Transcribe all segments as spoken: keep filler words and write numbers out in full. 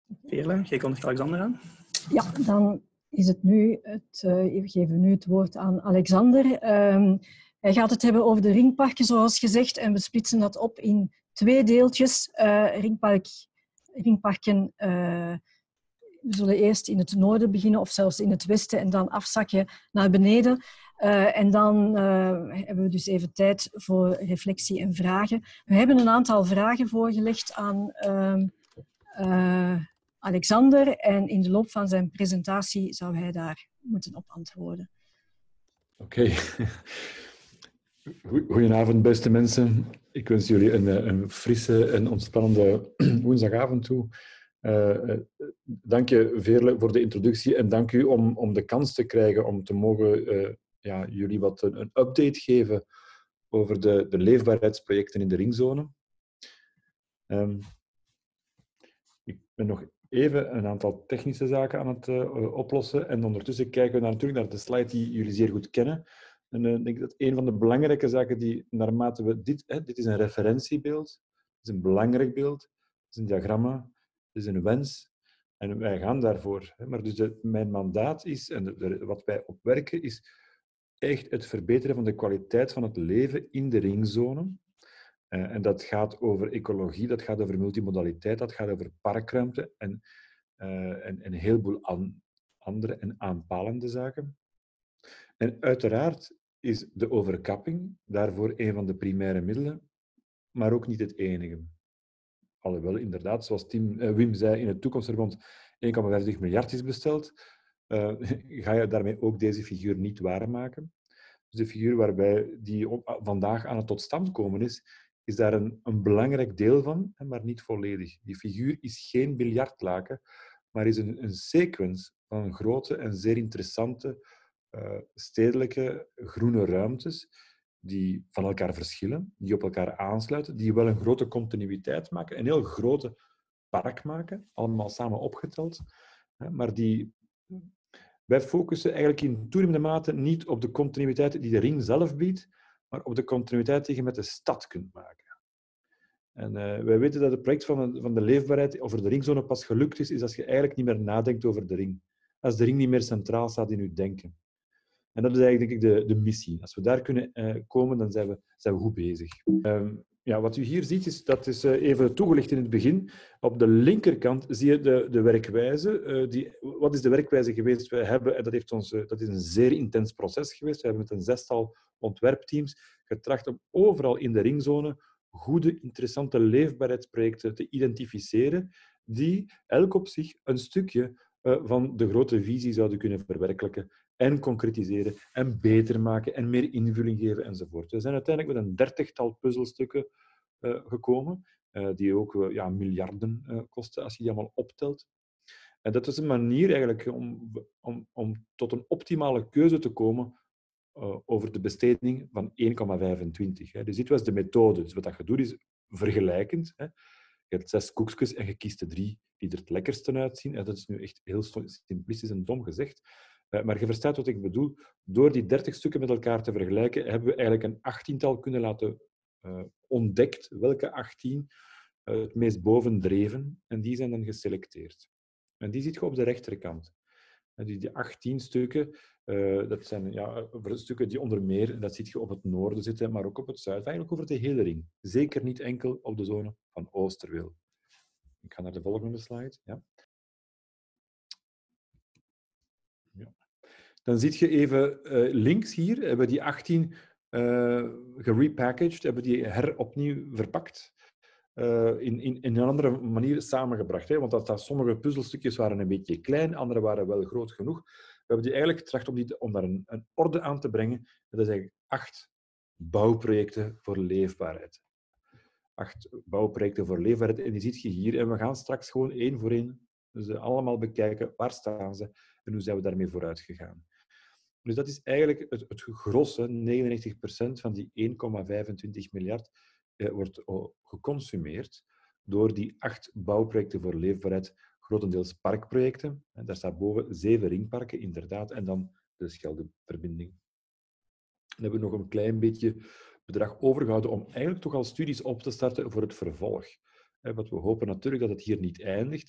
Veerle, jij kondigt Alexander aan. Ja, dan is het nu het, uh, we geven nu het woord aan Alexander. Um, hij gaat het hebben over de ringparken, zoals gezegd, en we splitsen dat op in twee deeltjes. Uh, ringpark, ringparken, uh, we zullen eerst in het noorden beginnen, of zelfs in het westen, en dan afzakken naar beneden. Uh, en dan uh, hebben we dus even tijd voor reflectie en vragen. We hebben een aantal vragen voorgelegd aan uh, uh, Alexander en in de loop van zijn presentatie zou hij daar moeten op antwoorden. Oké. Okay. Goedenavond, beste mensen. Ik wens jullie een, een frisse en ontspannende woensdagavond toe. Uh, dank je, Veerle, voor de introductie en dank u om, om de kans te krijgen om te mogen uh, ja, jullie wat een, een update geven over de, de leefbaarheidsprojecten in de ringzone. Um, ik ben nog even een aantal technische zaken aan het uh, oplossen en ondertussen kijken we naar, natuurlijk naar de slide die jullie zeer goed kennen. En uh, ik denk dat een van de belangrijke zaken die, naarmate we dit... Hè, dit is een referentiebeeld, het is een belangrijk beeld, het is een diagramma, het is een wens en wij gaan daarvoor. Hè. Maar dus de, mijn mandaat is, en de, de, wat wij op werken, is echt het verbeteren van de kwaliteit van het leven in de ringzone. Uh, en dat gaat over ecologie, dat gaat over multimodaliteit, dat gaat over parkruimte en, uh, en, en een heleboel an, andere en aanpalende zaken. En uiteraard is de overkapping daarvoor een van de primaire middelen, maar ook niet het enige. Alhoewel, inderdaad, zoals Tim, uh, Wim zei, in het Toekomstverbond één komma vijftig miljard is besteld, uh, ga je daarmee ook deze figuur niet waarmaken. Dus de figuur waarbij die op, vandaag aan het tot stand komen is, is daar een, een belangrijk deel van, maar niet volledig. Die figuur is geen biljartlaken, maar is een, een sequence van grote en zeer interessante uh, stedelijke groene ruimtes die van elkaar verschillen, die op elkaar aansluiten, die wel een grote continuïteit maken, een heel grote park maken, allemaal samen opgeteld, maar die... Wij focussen eigenlijk in toenemende mate niet op de continuïteit die de ring zelf biedt, maar op de continuïteit die je met de stad kunt maken. En uh, wij weten dat het project van de, van de leefbaarheid over de ringzone pas gelukt is, is als je eigenlijk niet meer nadenkt over de ring. Als de ring niet meer centraal staat in je denken. En dat is eigenlijk, denk ik, de, de missie. Als we daar kunnen uh, komen, dan zijn we, zijn we goed bezig. Um, ja, wat u hier ziet, is, dat is uh, even toegelicht in het begin. Op de linkerkant zie je de, de werkwijze. Uh, die, wat is de werkwijze geweest? We hebben, en dat, heeft ons, uh, dat is een zeer intens proces geweest. We hebben met een zestal ontwerpteams getracht om overal in de ringzone goede, interessante leefbaarheidsprojecten te identificeren die elk op zich een stukje uh, van de grote visie zouden kunnen verwerkelijken en concretiseren en beter maken en meer invulling geven enzovoort. We zijn uiteindelijk met een dertigtal puzzelstukken uh, gekomen, uh, die ook uh, ja, miljarden uh, kosten als je die allemaal optelt. En dat is een manier eigenlijk om, om, om tot een optimale keuze te komen uh, over de besteding van één komma vijfentwintig. Hè. Dus dit was de methode. Dus wat je doet is vergelijkend. Hè. Je hebt zes koekjes en je kiest de drie die er het lekkerste uitzien. En dat is nu echt heel simplistisch en dom gezegd. Maar je verstaat wat ik bedoel. Door die dertig stukken met elkaar te vergelijken, hebben we eigenlijk een achttiental kunnen laten uh, ontdekt. Welke achttien uh, het meest bovendreven. En die zijn dan geselecteerd. En die ziet je op de rechterkant. En die, die achttien stukken, uh, dat zijn ja, stukken die onder meer, dat zie je op het noorden zitten, maar ook op het zuiden. Eigenlijk over de hele ring. Zeker niet enkel op de zone van Oosterweel. Ik ga naar de volgende slide. Ja. Ja. Dan zie je even uh, links hier, hebben we die achttien uh, gerepackaged, hebben die heropnieuw verpakt. Uh, in, in, in een andere manier samengebracht. Hè? Want dat, dat sommige puzzelstukjes waren een beetje klein, andere waren wel groot genoeg. We hebben die eigenlijk getracht om, die, om daar een, een orde aan te brengen. Dat is eigenlijk acht bouwprojecten voor leefbaarheid. Acht bouwprojecten voor leefbaarheid. En die ziet je hier. En we gaan straks gewoon één voor één dus allemaal bekijken. Waar staan ze en hoe zijn we daarmee vooruit gegaan. Dus dat is eigenlijk het, het gros. negenennegentig procent van die één komma vijfentwintig miljard eh, wordt geconsumeerd door die acht bouwprojecten voor leefbaarheid, grotendeels parkprojecten. En daar staat boven zeven ringparken, inderdaad, en dan de Scheldeverbinding. Dan hebben we nog een klein beetje bedrag overgehouden om eigenlijk toch al studies op te starten voor het vervolg. Want we hopen natuurlijk dat het hier niet eindigt,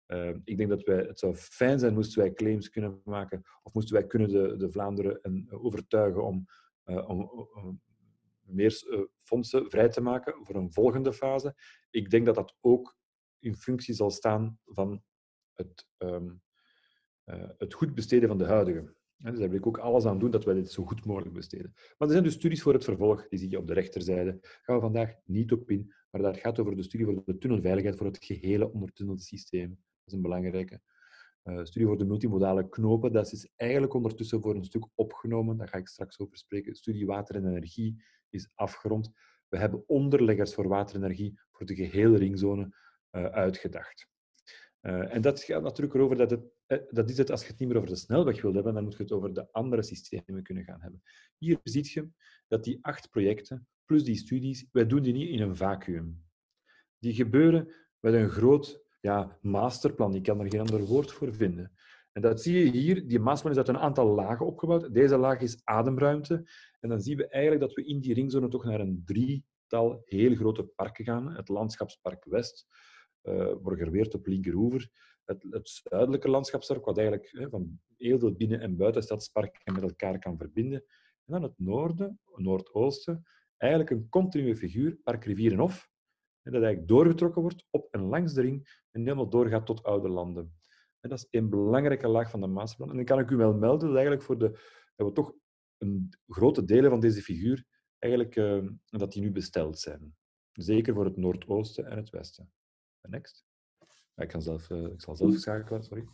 Uh, ik denk dat wij, het zou fijn zijn moesten wij claims kunnen maken of moesten wij kunnen de, de Vlaanderen en, uh, overtuigen om, uh, om, om meer uh, fondsen vrij te maken voor een volgende fase. Ik denk dat dat ook in functie zal staan van het, um, uh, het goed besteden van de huidige. Ja, dus daar wil ik ook alles aan doen dat wij dit zo goed mogelijk besteden. Maar er zijn dus studies voor het vervolg, die zie je op de rechterzijde. Daar gaan we vandaag niet op in, maar dat gaat over de studie voor de tunnelveiligheid voor het gehele ondertunnelsysteem. Dat is een belangrijke uh, studie voor de multimodale knopen. Dat is eigenlijk ondertussen voor een stuk opgenomen. Daar ga ik straks over spreken. Studie water en energie is afgerond. We hebben onderleggers voor water en energie voor de gehele ringzone uh, uitgedacht. Uh, en dat gaat natuurlijk erover dat het, eh, dat is het als je het niet meer over de snelweg wilt hebben, dan moet je het over de andere systemen kunnen gaan hebben. Hier zie je dat die acht projecten, plus die studies, wij doen die niet in een vacuüm. Die gebeuren met een groot ja, masterplan. Ik kan er geen ander woord voor vinden. En dat zie je hier. Die masterplan is uit een aantal lagen opgebouwd. Deze laag is ademruimte. En dan zien we eigenlijk dat we in die ringzone toch naar een drietal heel grote parken gaan. Het Landschapspark West, uh, Borgerweert op linkeroever, het, het zuidelijke landschapspark, wat eigenlijk hè, van heel veel binnen- en buitenstadsparken met elkaar kan verbinden. En dan het noorden, noordoosten, eigenlijk een continue figuur, Park Rivierenhof, dat eigenlijk doorgetrokken wordt op en langs de ring en helemaal doorgaat tot Oude Landen. En dat is een belangrijke laag van de masterplan. En dan kan ik u wel melden dat, eigenlijk voor de, dat we toch een grote delen van deze figuur eigenlijk, uh, dat die nu besteld zijn. Zeker voor het noordoosten en het westen. Next. Ik, kan zelf, uh, ik zal zelf schakelen, sorry.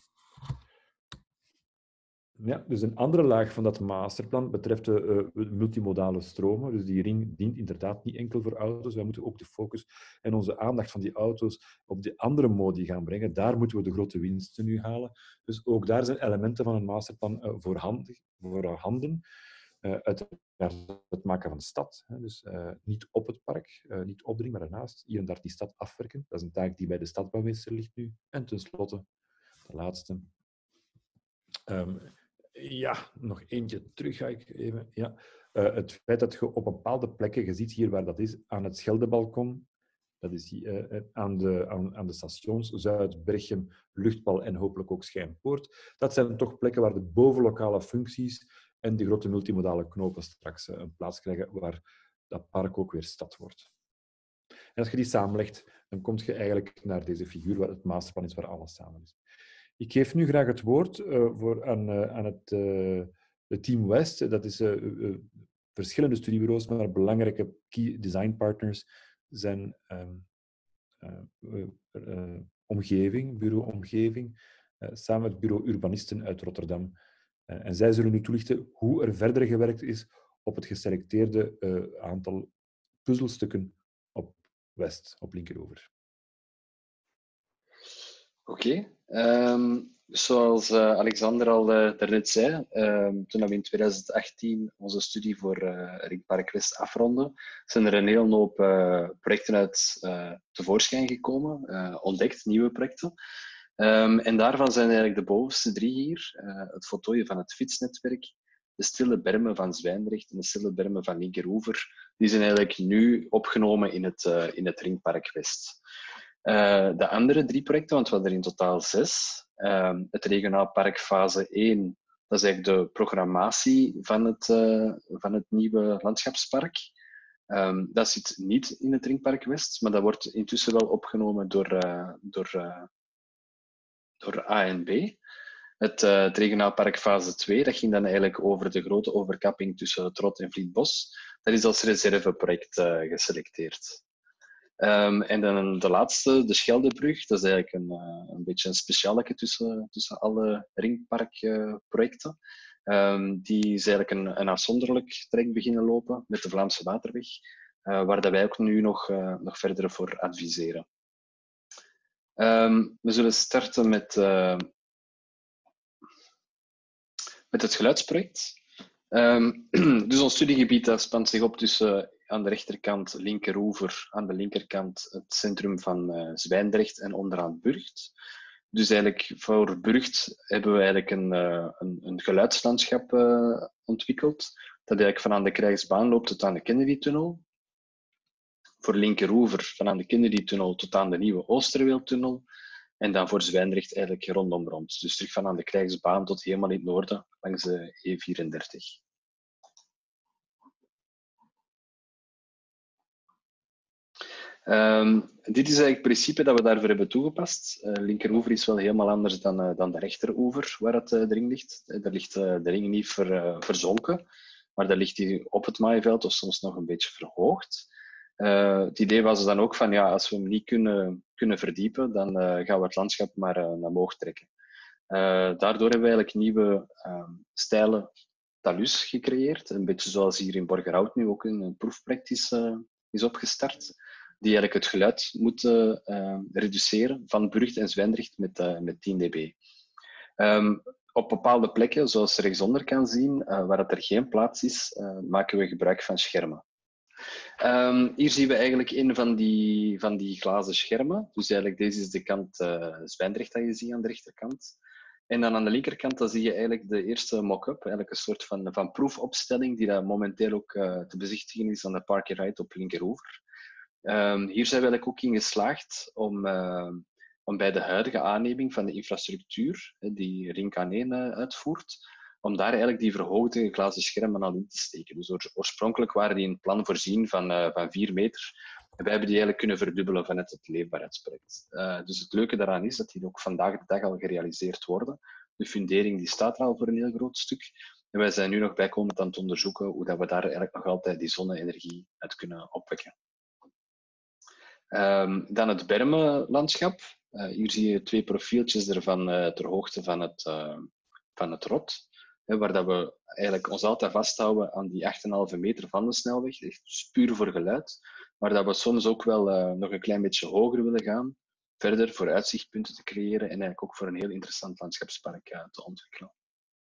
Ja, dus een andere laag van dat masterplan betreft de uh, multimodale stromen. Dus die ring dient inderdaad niet enkel voor auto's. Wij moeten ook de focus en onze aandacht van die auto's op die andere modi gaan brengen. Daar moeten we de grote winsten nu halen. Dus ook daar zijn elementen van een masterplan uh, voorhanden. voorhanden. Uh, uiteraard het maken van de stad. Hè. Dus uh, niet op het park, uh, niet op de ring, maar daarnaast hier en daar die stad afwerken. Dat is een taak die bij de stadbouwmeester ligt nu. En tenslotte, de laatste. Um, Ja, nog eentje terug ga ik even. Ja. Uh, het feit dat je op bepaalde plekken, je ziet hier waar dat is, aan het Scheldebalkon, dat is hier, uh, aan, de, aan, aan de stations, Zuid, Berchem, Luchtbal en hopelijk ook Schijnpoort. Dat zijn toch plekken waar de bovenlokale functies en de grote multimodale knopen straks uh, een plaats krijgen, waar dat park ook weer stad wordt. En als je die samenlegt, dan kom je eigenlijk naar deze figuur waar het masterplan is, waar alles samen is. Ik geef nu graag het woord uh, voor aan, uh, aan het, uh, het Team West. Dat is uh, uh, verschillende studiebureaus, maar belangrijke key design partners zijn um, uh, uh, uh, omgeving, bureau Omgeving, uh, samen met het bureau Urbanisten uit Rotterdam. Uh, en zij zullen nu toelichten hoe er verder gewerkt is op het geselecteerde uh, aantal puzzelstukken op West, op linkeroever. Oké. Okay. Um, zoals uh, Alexander al uh, daarnet zei, um, toen we in twintig achttien onze studie voor uh, Ringpark West afronden, zijn er een hele hoop uh, projecten uit uh, tevoorschijn gekomen, uh, ontdekt, nieuwe projecten. Um, en daarvan zijn eigenlijk de bovenste drie hier, uh, het voltooien van het fietsnetwerk, de stille bermen van Zwijndrecht en de stille bermen van Linkeroever, die zijn eigenlijk nu opgenomen in het, uh, in het Ringpark West. Uh, de andere drie projecten, want we hadden er in totaal zes. Uh, het regionaal park fase één, dat is eigenlijk de programmatie van het, uh, van het nieuwe landschapspark. Um, dat zit niet in het Ringpark West, maar dat wordt intussen wel opgenomen door, uh, door, uh, door A N B. Het, uh, het regionaal park fase twee, dat ging dan eigenlijk over de grote overkapping tussen het Rot en Vlietbos. Dat is als reserveproject uh, geselecteerd. Um, en dan de laatste, de Scheldebrug, dat is eigenlijk een, uh, een beetje een specialeke tussen, tussen alle ringparkprojecten. Uh, um, die is eigenlijk een, een afzonderlijk traject beginnen lopen met de Vlaamse Waterweg, uh, waar dat wij ook nu nog, uh, nog verder voor adviseren. Um, we zullen starten met, uh, met het geluidsproject. Um, dus ons studiegebied dat spant zich op tussen aan de rechterkant Linkeroever, aan de linkerkant het centrum van uh, Zwijndrecht en onderaan Burgt. Dus eigenlijk voor Burgt hebben we eigenlijk een, uh, een, een geluidslandschap uh, ontwikkeld, dat eigenlijk van aan de Krijgsbaan loopt tot aan de Kennedy-tunnel. Voor Linkeroever van aan de Kennedy-tunnel tot aan de nieuwe Oosterweeltunnel. En dan voor Zwijndrecht eigenlijk rondom rond. Dus terug van aan de Krijgsbaan tot helemaal in het noorden, langs de E vierendertig. Um, dit is eigenlijk het principe dat we daarvoor hebben toegepast. Uh, linkeroever is wel helemaal anders dan, uh, dan de rechteroever, waar het, uh, de ring ligt. Uh, daar ligt uh, de ring niet ver, uh, verzonken, maar daar ligt hij op het maaiveld of soms nog een beetje verhoogd. Uh, het idee was dan ook van, ja, als we hem niet kunnen, kunnen verdiepen, dan uh, gaan we het landschap maar uh, naar omhoog trekken. Uh, daardoor hebben we eigenlijk nieuwe uh, stijlen talus gecreëerd. Een beetje zoals hier in Borgerhout nu ook een, een proefproject is, uh, is opgestart. Die eigenlijk het geluid moeten uh, reduceren van Burgt en Zwijndrecht met, uh, met tien decibel. Um, op bepaalde plekken, zoals je rechtsonder kan zien, uh, waar het er geen plaats is, uh, maken we gebruik van schermen. Um, hier zien we eigenlijk een van die, van die glazen schermen. Dus eigenlijk deze is de kant uh, Zwijndrecht dat je ziet aan de rechterkant. En dan aan de linkerkant dan zie je eigenlijk de eerste mock-up, eigenlijk een soort van, van proefopstelling die dat momenteel ook uh, te bezichtigen is aan de Park and Ride op linkeroever. Um, hier zijn we eigenlijk ook in geslaagd om, uh, om bij de huidige aanneming van de infrastructuur, die Ring K één uh, uitvoert, om daar eigenlijk die verhoogde glazen schermen al in te steken. Dus oorspronkelijk waren die in het plan voorzien van, uh, van vier meter. En wij hebben die eigenlijk kunnen verdubbelen vanuit het leefbaarheidsproject. Uh, dus het leuke daaraan is dat die ook vandaag de dag al gerealiseerd worden. De fundering die staat er al voor een heel groot stuk. En wij zijn nu nog bijkomend aan het onderzoeken hoe dat we daar eigenlijk nog altijd die zonne-energie uit kunnen opwekken. Um, dan het bermenlandschap. Uh, hier zie je twee profieltjes ervan uh, ter hoogte van het, uh, van het rot. Hè, waar dat we eigenlijk ons altijd vasthouden aan die acht komma vijf meter van de snelweg. Echt puur voor geluid. Maar dat we soms ook wel uh, nog een klein beetje hoger willen gaan. Verder voor uitzichtpunten te creëren en eigenlijk ook voor een heel interessant landschapspark uh, te ontwikkelen.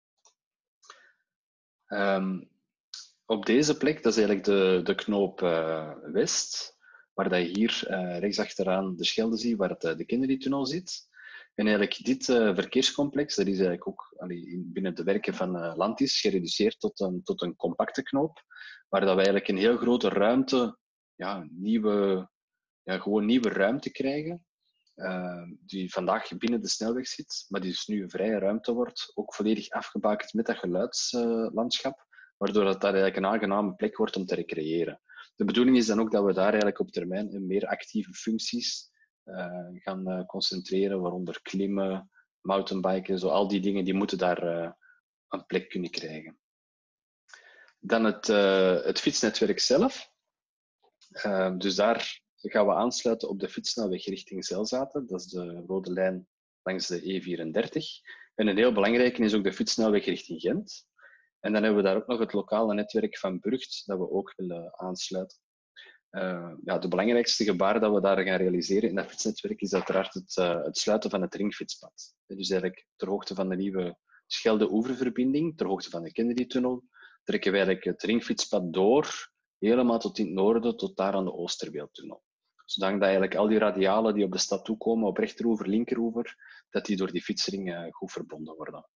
Um, op deze plek, dat is eigenlijk de, de knoop uh, West. Waar dat je hier uh, rechtsachteraan de Schelde ziet, waar het, uh, de Kennedy-tunnel zit. En eigenlijk dit uh, verkeerscomplex, dat is eigenlijk ook allee, binnen de werken van uh, Landis gereduceerd tot een, tot een compacte knoop, waar dat we eigenlijk een heel grote ruimte, ja, nieuwe, ja, gewoon nieuwe ruimte krijgen, uh, die vandaag binnen de snelweg zit, maar die dus nu een vrije ruimte wordt, ook volledig afgebakend met dat geluidslandschap, uh, waardoor dat daar eigenlijk een aangename plek wordt om te recreëren. De bedoeling is dan ook dat we daar eigenlijk op termijn in meer actieve functies uh, gaan uh, concentreren, waaronder klimmen, mountainbiken, zo al die dingen die moeten daar uh, een plek kunnen krijgen. Dan het, uh, het fietsnetwerk zelf. Uh, dus daar gaan we aansluiten op de fietssnelweg richting Zelzaten. Dat is de rode lijn langs de E vierendertig. En een heel belangrijke is ook de fietssnelweg richting Gent. En dan hebben we daar ook nog het lokale netwerk van Burgt, dat we ook willen aansluiten. Uh, ja, de belangrijkste gebaar dat we daar gaan realiseren in dat fietsnetwerk is uiteraard het, uh, het sluiten van het ringfietspad. Dus eigenlijk ter hoogte van de nieuwe Schelde-Oeververbinding, ter hoogte van de Kennedy-tunnel, trekken wij eigenlijk het ringfietspad door, helemaal tot in het noorden, tot daar aan de Oosterweeltunnel. Zodat eigenlijk al die radialen die op de stad toekomen, op rechteroever, linkeroever, dat die door die fietsring uh, goed verbonden worden.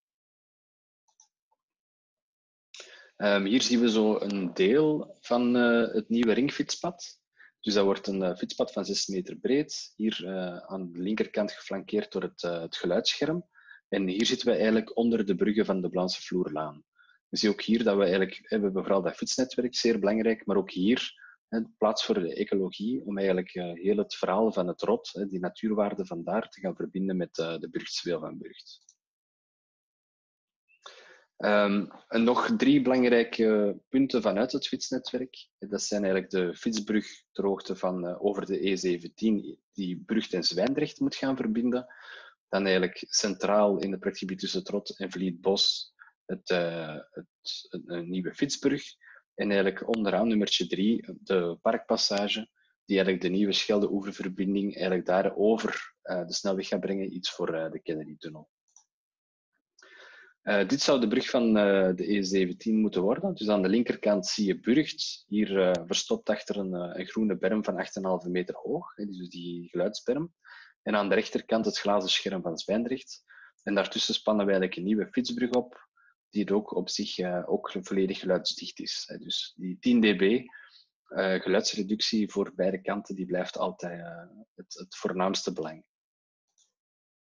Um, hier zien we zo een deel van uh, het nieuwe ringfietspad. Dus dat wordt een uh, fietspad van zes meter breed. Hier uh, aan de linkerkant geflankeerd door het, uh, het geluidsscherm. En hier zitten we eigenlijk onder de bruggen van de Blanse Vloerlaan. We zien ook hier dat we eigenlijk, we hebben vooral dat fietsnetwerk, zeer belangrijk, maar ook hier hè, plaats voor de ecologie, om eigenlijk uh, heel het verhaal van het rot, hè, die natuurwaarde vandaar, te gaan verbinden met uh, de Burgtsweel van Burgt. Um, en nog drie belangrijke punten vanuit het fietsnetwerk. Dat zijn eigenlijk de fietsbrug ter hoogte van uh, over de E zeventien, die Burgt en Zwijndrecht moet gaan verbinden. Dan eigenlijk centraal in het projectgebied tussen het Rot en Vlietbos het, uh, het, het, een nieuwe fietsbrug. En eigenlijk onderaan nummertje drie, de parkpassage, die eigenlijk de nieuwe Schelde-Oeververbinding eigenlijk daar over uh, de snelweg gaat brengen, iets voor uh, de Kennedy-tunnel. Uh, dit zou de brug van uh, de E zeventien moeten worden. Dus aan de linkerkant zie je Burgt, hier uh, verstopt achter een, uh, een groene berm van acht komma vijf meter hoog, hè, dus die geluidsberm. En aan de rechterkant het glazen scherm van Zwijndrecht. En daartussen spannen wij eigenlijk een nieuwe fietsbrug op, die het ook op zich uh, ook volledig geluidsdicht is. Hè. Dus die tien decibel uh, geluidsreductie voor beide kanten, die blijft altijd uh, het, het voornaamste belang.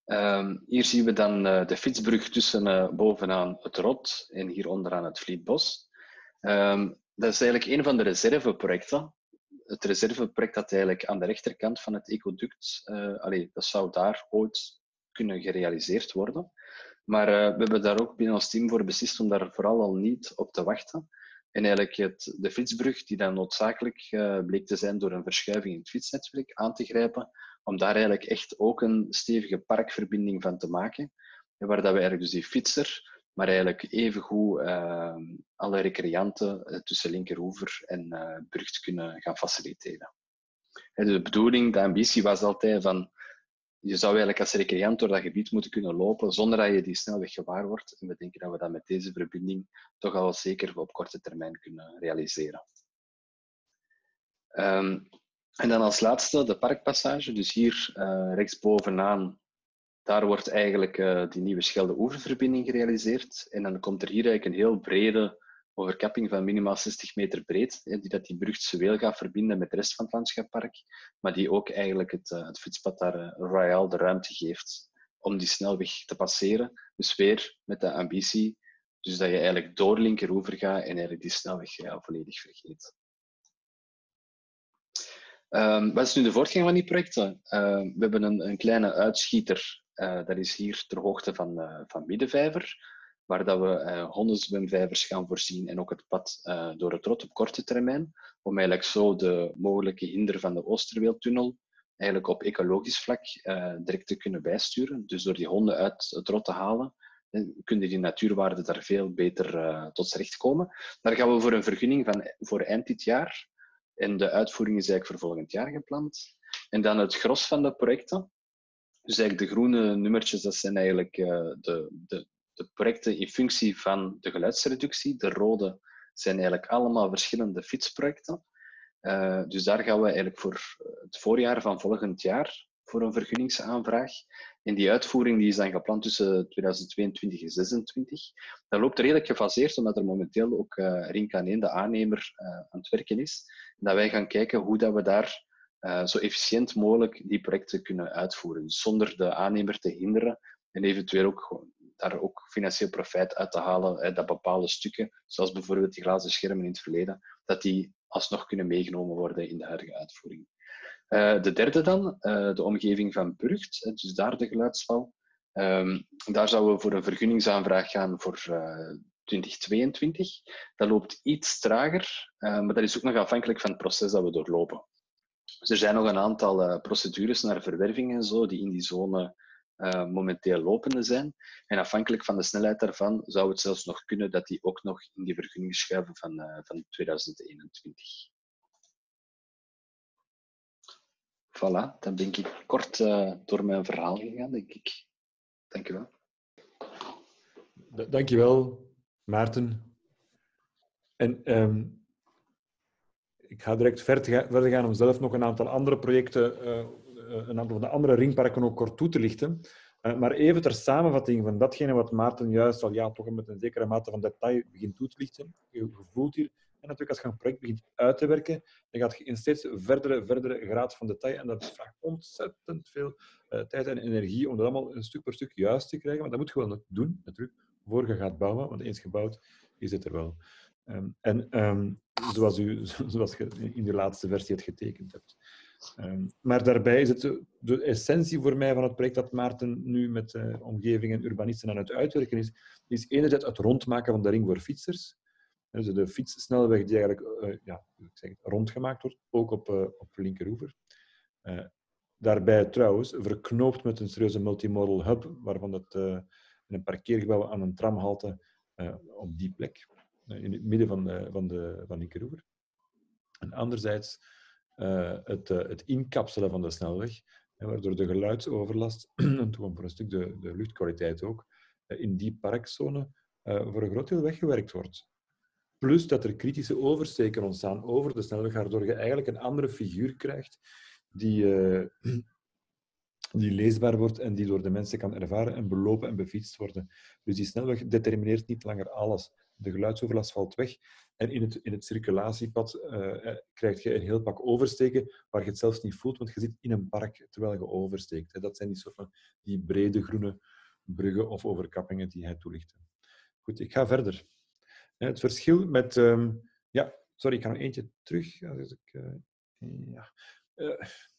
Um, hier zien we dan uh, de fietsbrug tussen uh, bovenaan het Rot en hier onderaan het Vlietbos. Um, dat is eigenlijk een van de reserveprojecten. Het reserveproject dat eigenlijk aan de rechterkant van het ecoduct, uh, allee, dat zou daar ooit kunnen gerealiseerd worden. Maar uh, we hebben daar ook binnen ons team voor beslist om daar vooral al niet op te wachten. En eigenlijk het, de fietsbrug, die dan noodzakelijk uh, bleek te zijn door een verschuiving in het fietsnetwerk, aan te grijpen, om daar eigenlijk echt ook een stevige parkverbinding van te maken. En waar dat we eigenlijk dus die fietser, maar eigenlijk evengoed uh, alle recreanten uh, tussen Linkeroever en uh, Brugt kunnen gaan faciliteren. En de bedoeling, de ambitie was altijd van, je zou eigenlijk als recreant door dat gebied moeten kunnen lopen zonder dat je die snelweg gewaar wordt. En we denken dat we dat met deze verbinding toch al zeker op korte termijn kunnen realiseren. Um, en dan als laatste de parkpassage. Dus hier uh, rechtsbovenaan, daar wordt eigenlijk uh, die nieuwe Schelde-Oeververbinding gerealiseerd. En dan komt er hier eigenlijk een heel brede overkapping van minimaal zestig meter breed, hè, die dat die Brugtse Weel gaat verbinden met de rest van het landschappark, maar die ook eigenlijk het, uh, het fietspad daar uh, royaal de ruimte geeft om die snelweg te passeren. Dus weer met de ambitie, dus dat je eigenlijk door Linkeroever gaat en eigenlijk die snelweg ja, volledig vergeet. Um, wat is nu de voortgang van die projecten? Uh, we hebben een, een kleine uitschieter, uh, dat is hier ter hoogte van, uh, van Middenvijver, waar dat we uh, hondenzwemvijvers gaan voorzien en ook het pad uh, door het Rot op korte termijn, om eigenlijk zo de mogelijke hinder van de Oosterweeltunnel eigenlijk op ecologisch vlak uh, direct te kunnen bijsturen. Dus door die honden uit het Rot te halen, kunnen die natuurwaarden daar veel beter uh, tot z'n recht komen. Daar gaan we voor een vergunning van, voor eind dit jaar. En de uitvoering is eigenlijk voor volgend jaar gepland. En dan het gros van de projecten. Dus eigenlijk de groene nummertjes, dat zijn eigenlijk uh, de, de, de projecten in functie van de geluidsreductie. De rode zijn eigenlijk allemaal verschillende fietsprojecten. Uh, dus daar gaan we eigenlijk voor het voorjaar van volgend jaar voor een vergunningsaanvraag. En die uitvoering die is dan gepland tussen tweeduizend tweeëntwintig en tweeduizend zesentwintig. Dat loopt redelijk gefaseerd, omdat er momenteel ook uh, Rinka één, de aannemer, uh, aan het werken is. En dat wij gaan kijken hoe dat we daar uh, zo efficiënt mogelijk die projecten kunnen uitvoeren. Dus zonder de aannemer te hinderen en eventueel ook daar ook financieel profijt uit te halen. Hè, dat bepaalde stukken, zoals bijvoorbeeld die glazen schermen in het verleden, dat die alsnog kunnen meegenomen worden in de huidige uitvoering. Uh, de derde dan, uh, de omgeving van Brugt, dus daar de geluidsval. Um, daar zouden we voor een vergunningsaanvraag gaan voor uh, twintig tweeëntwintig. Dat loopt iets trager, uh, maar dat is ook nog afhankelijk van het proces dat we doorlopen. Dus er zijn nog een aantal uh, procedures naar verwerving en zo, die in die zone uh, momenteel lopende zijn. En afhankelijk van de snelheid daarvan zou het zelfs nog kunnen dat die ook nog in die vergunning schuiven van, uh, van tweeduizend eenentwintig. Voilà, dan ben ik kort uh, door mijn verhaal gegaan, denk ik. Dank u wel. Dank je wel, Maarten. En um, ik ga direct verder gaan om zelf nog een aantal andere projecten, uh, een aantal van de andere ringparken ook kort toe te lichten. Uh, maar even ter samenvatting van datgene wat Maarten juist al ja, toch met een zekere mate van detail begint toe te lichten. Je voelt hier, en natuurlijk als je een project begint uit te werken, dan gaat je in steeds verdere, verdere graad van detail. En dat vraagt ontzettend veel uh, tijd en energie om dat allemaal een stuk per stuk juist te krijgen. Maar dat moet je wel doen, natuurlijk, voor je gaat bouwen. Want eens gebouwd is het er wel. Um, en um, zoals, u, zoals je in de laatste versie het getekend hebt. Um, maar daarbij is het de, de essentie voor mij van het project dat Maarten nu met uh, omgeving en urbanisten aan het uitwerken is, is enerzijds het rondmaken van de ring voor fietsers. Dus de fietssnelweg die eigenlijk uh, ja, ik zeg het, rondgemaakt wordt, ook op, uh, op Linkeroever. Uh, daarbij trouwens verknoopt met een serieuze multimodal hub, waarvan het uh, een parkeergebouw aan een tramhalte uh, op die plek, uh, in het midden van, uh, van, de, van Linkeroever. En anderzijds uh, het, uh, het inkapselen van de snelweg, uh, waardoor de geluidsoverlast en toch voor een stuk de, de luchtkwaliteit ook, uh, in die parkzone uh, voor een groot deel weggewerkt wordt. Plus dat er kritische oversteken ontstaan over de snelweg, waardoor je eigenlijk een andere figuur krijgt die, uh, die leesbaar wordt en die door de mensen kan ervaren en belopen en befietst worden. Dus die snelweg determineert niet langer alles. De geluidsoverlast valt weg En in het, in het circulatiepad uh, krijg je een heel pak oversteken waar je het zelfs niet voelt, want je zit in een park terwijl je oversteekt. Dat zijn die soort van die brede groene bruggen of overkappingen die hij toelichtte. Goed, ik ga verder. Het verschil met... Um, ja, sorry, ik ga nog eentje terug. Als ik, uh, ja. Uh,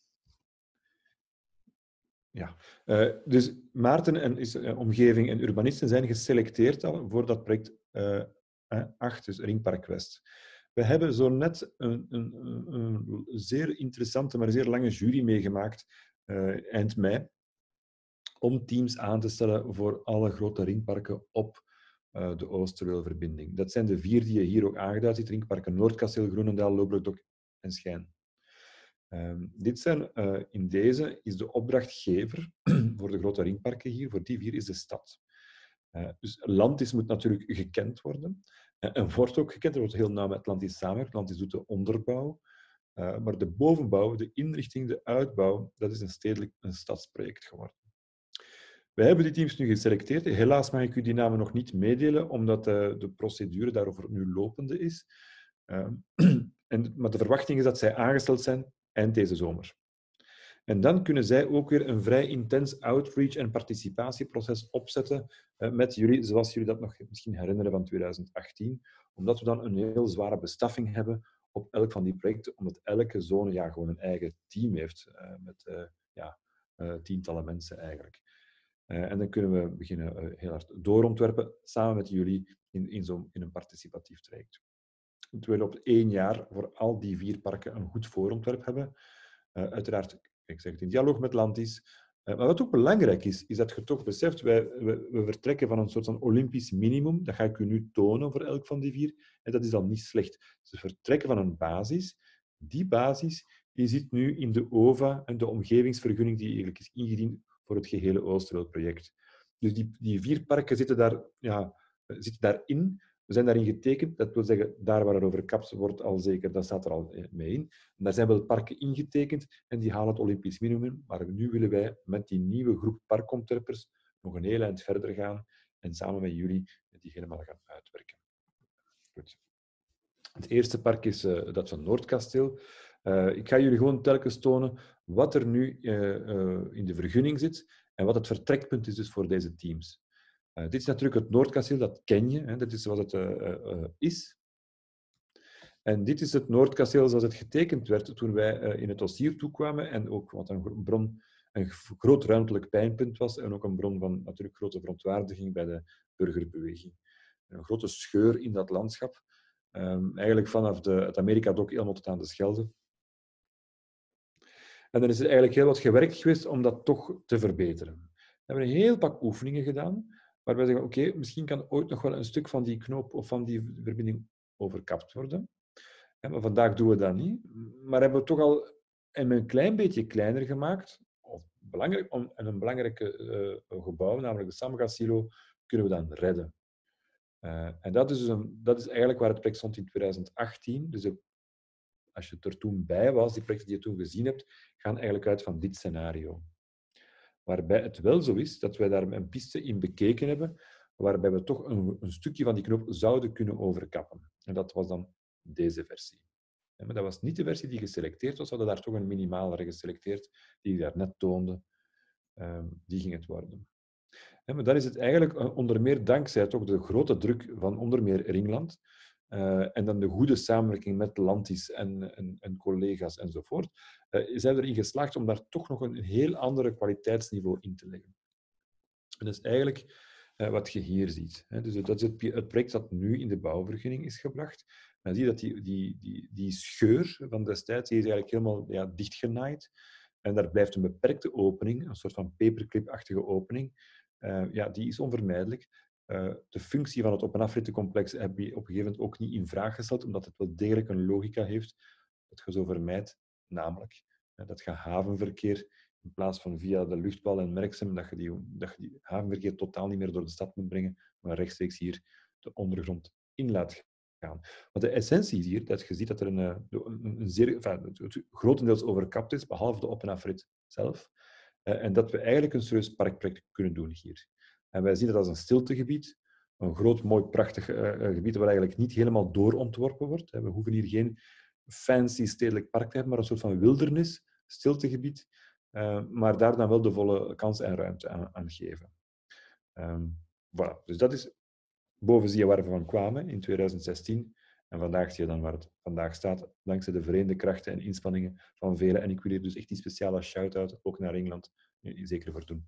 ja. Uh, dus Maarten en is, uh, omgeving en urbanisten zijn geselecteerd al voor dat project uh, acht, dus Ringpark West. We hebben zo net een, een, een zeer interessante, maar zeer lange jury meegemaakt, uh, eind mei, om teams aan te stellen voor alle grote ringparken op uh, de Oosterweelverbinding. Dat zijn de vier die je hier ook aangeduid ziet: ringparken Noordkasteel, Groenendaal, Lobroekdok en Schijn. Um, dit zijn, uh, in deze is de opdrachtgever voor de grote ringparken hier, voor die vier, is de stad. Uh, dus Lantis moet natuurlijk gekend worden. Uh, en wordt ook gekend, er wordt heel nauw met Lantis samengewerkt. Lantis doet de onderbouw. Uh, maar de bovenbouw, de inrichting, de uitbouw, dat is een stedelijk een stadsproject geworden. Wij hebben die teams nu geselecteerd. Helaas mag ik u die namen nog niet meedelen, omdat uh, de procedure daarover nu lopende is. Uh, en, maar de verwachting is dat zij aangesteld zijn eind deze zomer. En dan kunnen zij ook weer een vrij intens outreach- en participatieproces opzetten uh, met jullie, zoals jullie dat nog misschien herinneren van twintig achttien, omdat we dan een heel zware bestaffing hebben op elk van die projecten, omdat elke zone ja, gewoon een eigen team heeft, uh, met uh, ja, uh, tientallen mensen eigenlijk. Uh, en dan kunnen we beginnen uh, heel hard doorontwerpen, samen met jullie, in, in, zo, in een participatief traject. We willen op één jaar voor al die vier parken een goed voorontwerp hebben. Uh, uiteraard, ik zeg het in dialoog met Lantis. Uh, maar wat ook belangrijk is, is dat je toch beseft, wij, we, we vertrekken van een soort van olympisch minimum. Dat ga ik u nu tonen voor elk van die vier. En dat is al niet slecht. Dus we vertrekken van een basis. Die basis die zit nu in de O V A en de omgevingsvergunning die eigenlijk is ingediend voor het gehele Oosterweelproject. Dus die, die vier parken zitten, daar, ja, zitten daarin. We zijn daarin getekend. Dat wil zeggen, daar waar er over gekapt wordt, al zeker, dat staat er al mee in. En daar zijn wel parken ingetekend en die halen het Olympisch minimum. Maar nu willen wij met die nieuwe groep parkontwerpers nog een heel eind verder gaan en samen met jullie die helemaal gaan uitwerken. Goed. Het eerste park is uh, dat van Noordkasteel. Uh, ik ga jullie gewoon telkens tonen wat er nu uh, uh, in de vergunning zit en wat het vertrekpunt is dus voor deze teams. Uh, dit is natuurlijk het Noordkasteel, dat ken je, hè, dat is zoals het uh, uh, is. En dit is het Noordkasteel zoals het getekend werd toen wij uh, in het dossier toekwamen en ook wat een bron, een groot ruimtelijk pijnpunt was en ook een bron van natuurlijk grote verontwaardiging bij de burgerbeweging. Een grote scheur in dat landschap. Um, eigenlijk vanaf de, het Amerika-dok helemaal tot aan de Schelde. En dan is er eigenlijk heel wat gewerkt geweest om dat toch te verbeteren. We hebben een heel pak oefeningen gedaan, waarbij we zeggen, oké, okay, misschien kan ooit nog wel een stuk van die knoop of van die verbinding overkapt worden. Ja, maar vandaag doen we dat niet. Maar hebben we toch al een klein beetje kleiner gemaakt, of belangrijk, om, en een belangrijke uh, gebouw, namelijk de Samga-silo, kunnen we dan redden. Uh, en dat is, dus een, dat is eigenlijk waar het project stond in twintig achttien. Dus de, als je er toen bij was, die projecten die je toen gezien hebt, gaan eigenlijk uit van dit scenario. Waarbij het wel zo is dat wij daar een piste in bekeken hebben, waarbij we toch een, een stukje van die knoop zouden kunnen overkappen. En dat was dan deze versie. Maar dat was niet de versie die geselecteerd was, we hadden daar toch een minimale geselecteerd, die ik daar net toonde. Um, die ging het worden. Maar dan is het eigenlijk onder meer dankzij toch de grote druk van onder meer Ringland uh, en dan de goede samenwerking met Lantis en, en, en collega's enzovoort, uh, zijn we erin geslaagd om daar toch nog een heel andere kwaliteitsniveau in te leggen. En dat is eigenlijk uh, wat je hier ziet. Hè. Dus dat is het, het project dat nu in de bouwvergunning is gebracht. Dan zie je dat die, die, die, die scheur van destijds die is eigenlijk helemaal ja, dichtgenaaid. En daar blijft een beperkte opening, een soort van paperclip-achtige opening. Uh, ja, die is onvermijdelijk. Uh, de functie van het op- en afrittencomplex heb je op een gegeven moment ook niet in vraag gesteld, omdat het wel degelijk een logica heeft dat je zo vermijdt, namelijk uh, dat je havenverkeer in plaats van via de luchtbal en Merksem, dat je, die, dat je die havenverkeer totaal niet meer door de stad moet brengen, maar rechtstreeks hier de ondergrond in laat gaan. Want de essentie is hier dat je ziet dat er een, een, een zeer, enfin, het grotendeels overkapt is, behalve de op- en afrit zelf. Uh, en dat we eigenlijk een serieus parkproject kunnen doen hier. En wij zien dat als een stiltegebied, een groot, mooi, prachtig uh, gebied waar eigenlijk niet helemaal doorontworpen wordt. We hoeven hier geen fancy stedelijk park te hebben, maar een soort van wildernis, stiltegebied, uh, maar daar dan wel de volle kans en ruimte aan, aan geven. Um, voilà. Dus dat is boven zie je waar we van kwamen in tweeduizend zestien. En vandaag zie je dan waar het vandaag staat, dankzij de verenigde krachten en inspanningen van velen. En ik wil hier dus echt die speciale shout-out ook naar Engeland zeker voor doen.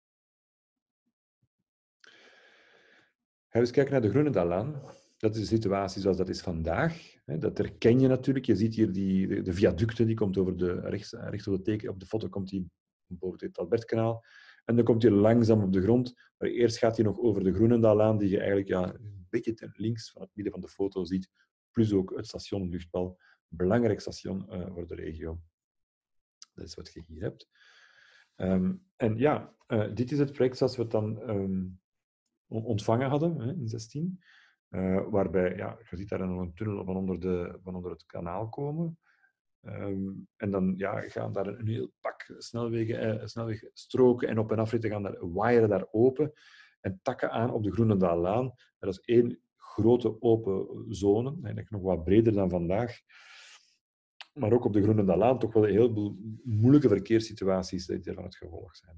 Gaan we eens kijken naar de Groenendaallaan. Dat is de situatie zoals dat is vandaag. Dat herken je natuurlijk. Je ziet hier die, de, de viaducten, die komt over de, rechts, rechts op de teken, op de foto komt die boven het Albertkanaal. En dan komt hij langzaam op de grond. Maar eerst gaat hij nog over de Groenendaallaan, die je eigenlijk ja, een beetje ten links van het midden van de foto ziet. Plus ook het station Luchtbal. Belangrijk station uh, voor de regio. Dat is wat je hier hebt. Um, en ja, uh, dit is het project zoals we het dan um, ontvangen hadden hè, in zestien. Uh, waarbij, ja, je ziet daar nog een tunnel van onder, de, van onder het kanaal komen. Um, en dan ja, gaan daar een heel pak snelwegen, eh, snelwegstroken en op- en afritten gaan daar, wiren daar open en takken aan op de Groenendaallaan. Dat is één grote open zone, eigenlijk nog wat breder dan vandaag. Maar ook op de Groenendaallaan toch wel een heleboel moeilijke verkeerssituaties die ervan het gevolg zijn.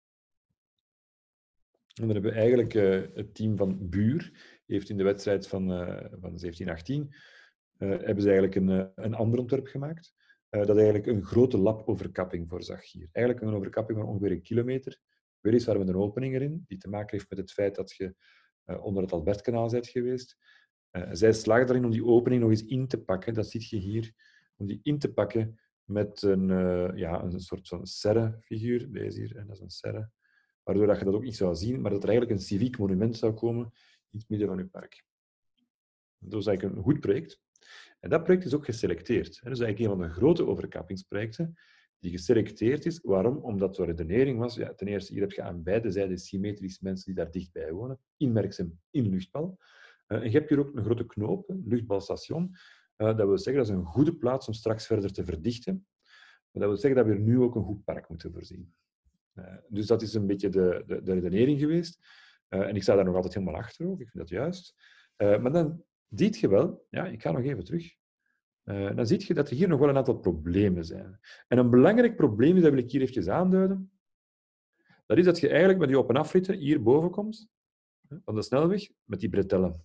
En dan hebben we eigenlijk uh, het team van Buur, heeft in de wedstrijd van, uh, van zeventien achttien, uh, hebben ze eigenlijk een, uh, een ander ontwerp gemaakt. Uh, dat eigenlijk een grote laboverkapping voorzag hier. Eigenlijk een overkapping van ongeveer een kilometer. Weliswaar met een opening erin, die te maken heeft met het feit dat je uh, onder het Albertkanaal bent geweest. Uh, zij slagen erin om die opening nog eens in te pakken. Dat zie je hier, om die in te pakken met een, uh, ja, een soort van serre-figuur. Deze hier, en dat is een serre. Waardoor dat je dat ook niet zou zien, maar dat er eigenlijk een civiek monument zou komen in het midden van je park. Dat is eigenlijk een goed project. En dat project is ook geselecteerd. Dat is eigenlijk een van de grote overkappingsprojecten die geselecteerd is. Waarom? Omdat de redenering was, ja, ten eerste, hier heb je aan beide zijden symmetrisch mensen die daar dichtbij wonen, in Merksem, in Luchtbal. Uh, en je hebt hier ook een grote knoop, een luchtbalstation. Uh, dat wil zeggen, dat is een goede plaats om straks verder te verdichten. Maar dat wil zeggen dat we er nu ook een goed park moeten voorzien. Uh, dus dat is een beetje de, de, de redenering geweest. Uh, en ik sta daar nog altijd helemaal achter ook, ik vind dat juist. Uh, maar dan zie je wel, ja, ik ga nog even terug, uh, dan zie je dat er hier nog wel een aantal problemen zijn. En een belangrijk probleem, dat wil ik hier eventjes aanduiden, dat is dat je eigenlijk met die op-en-afritten hier boven komt, van de snelweg, met die bretellen.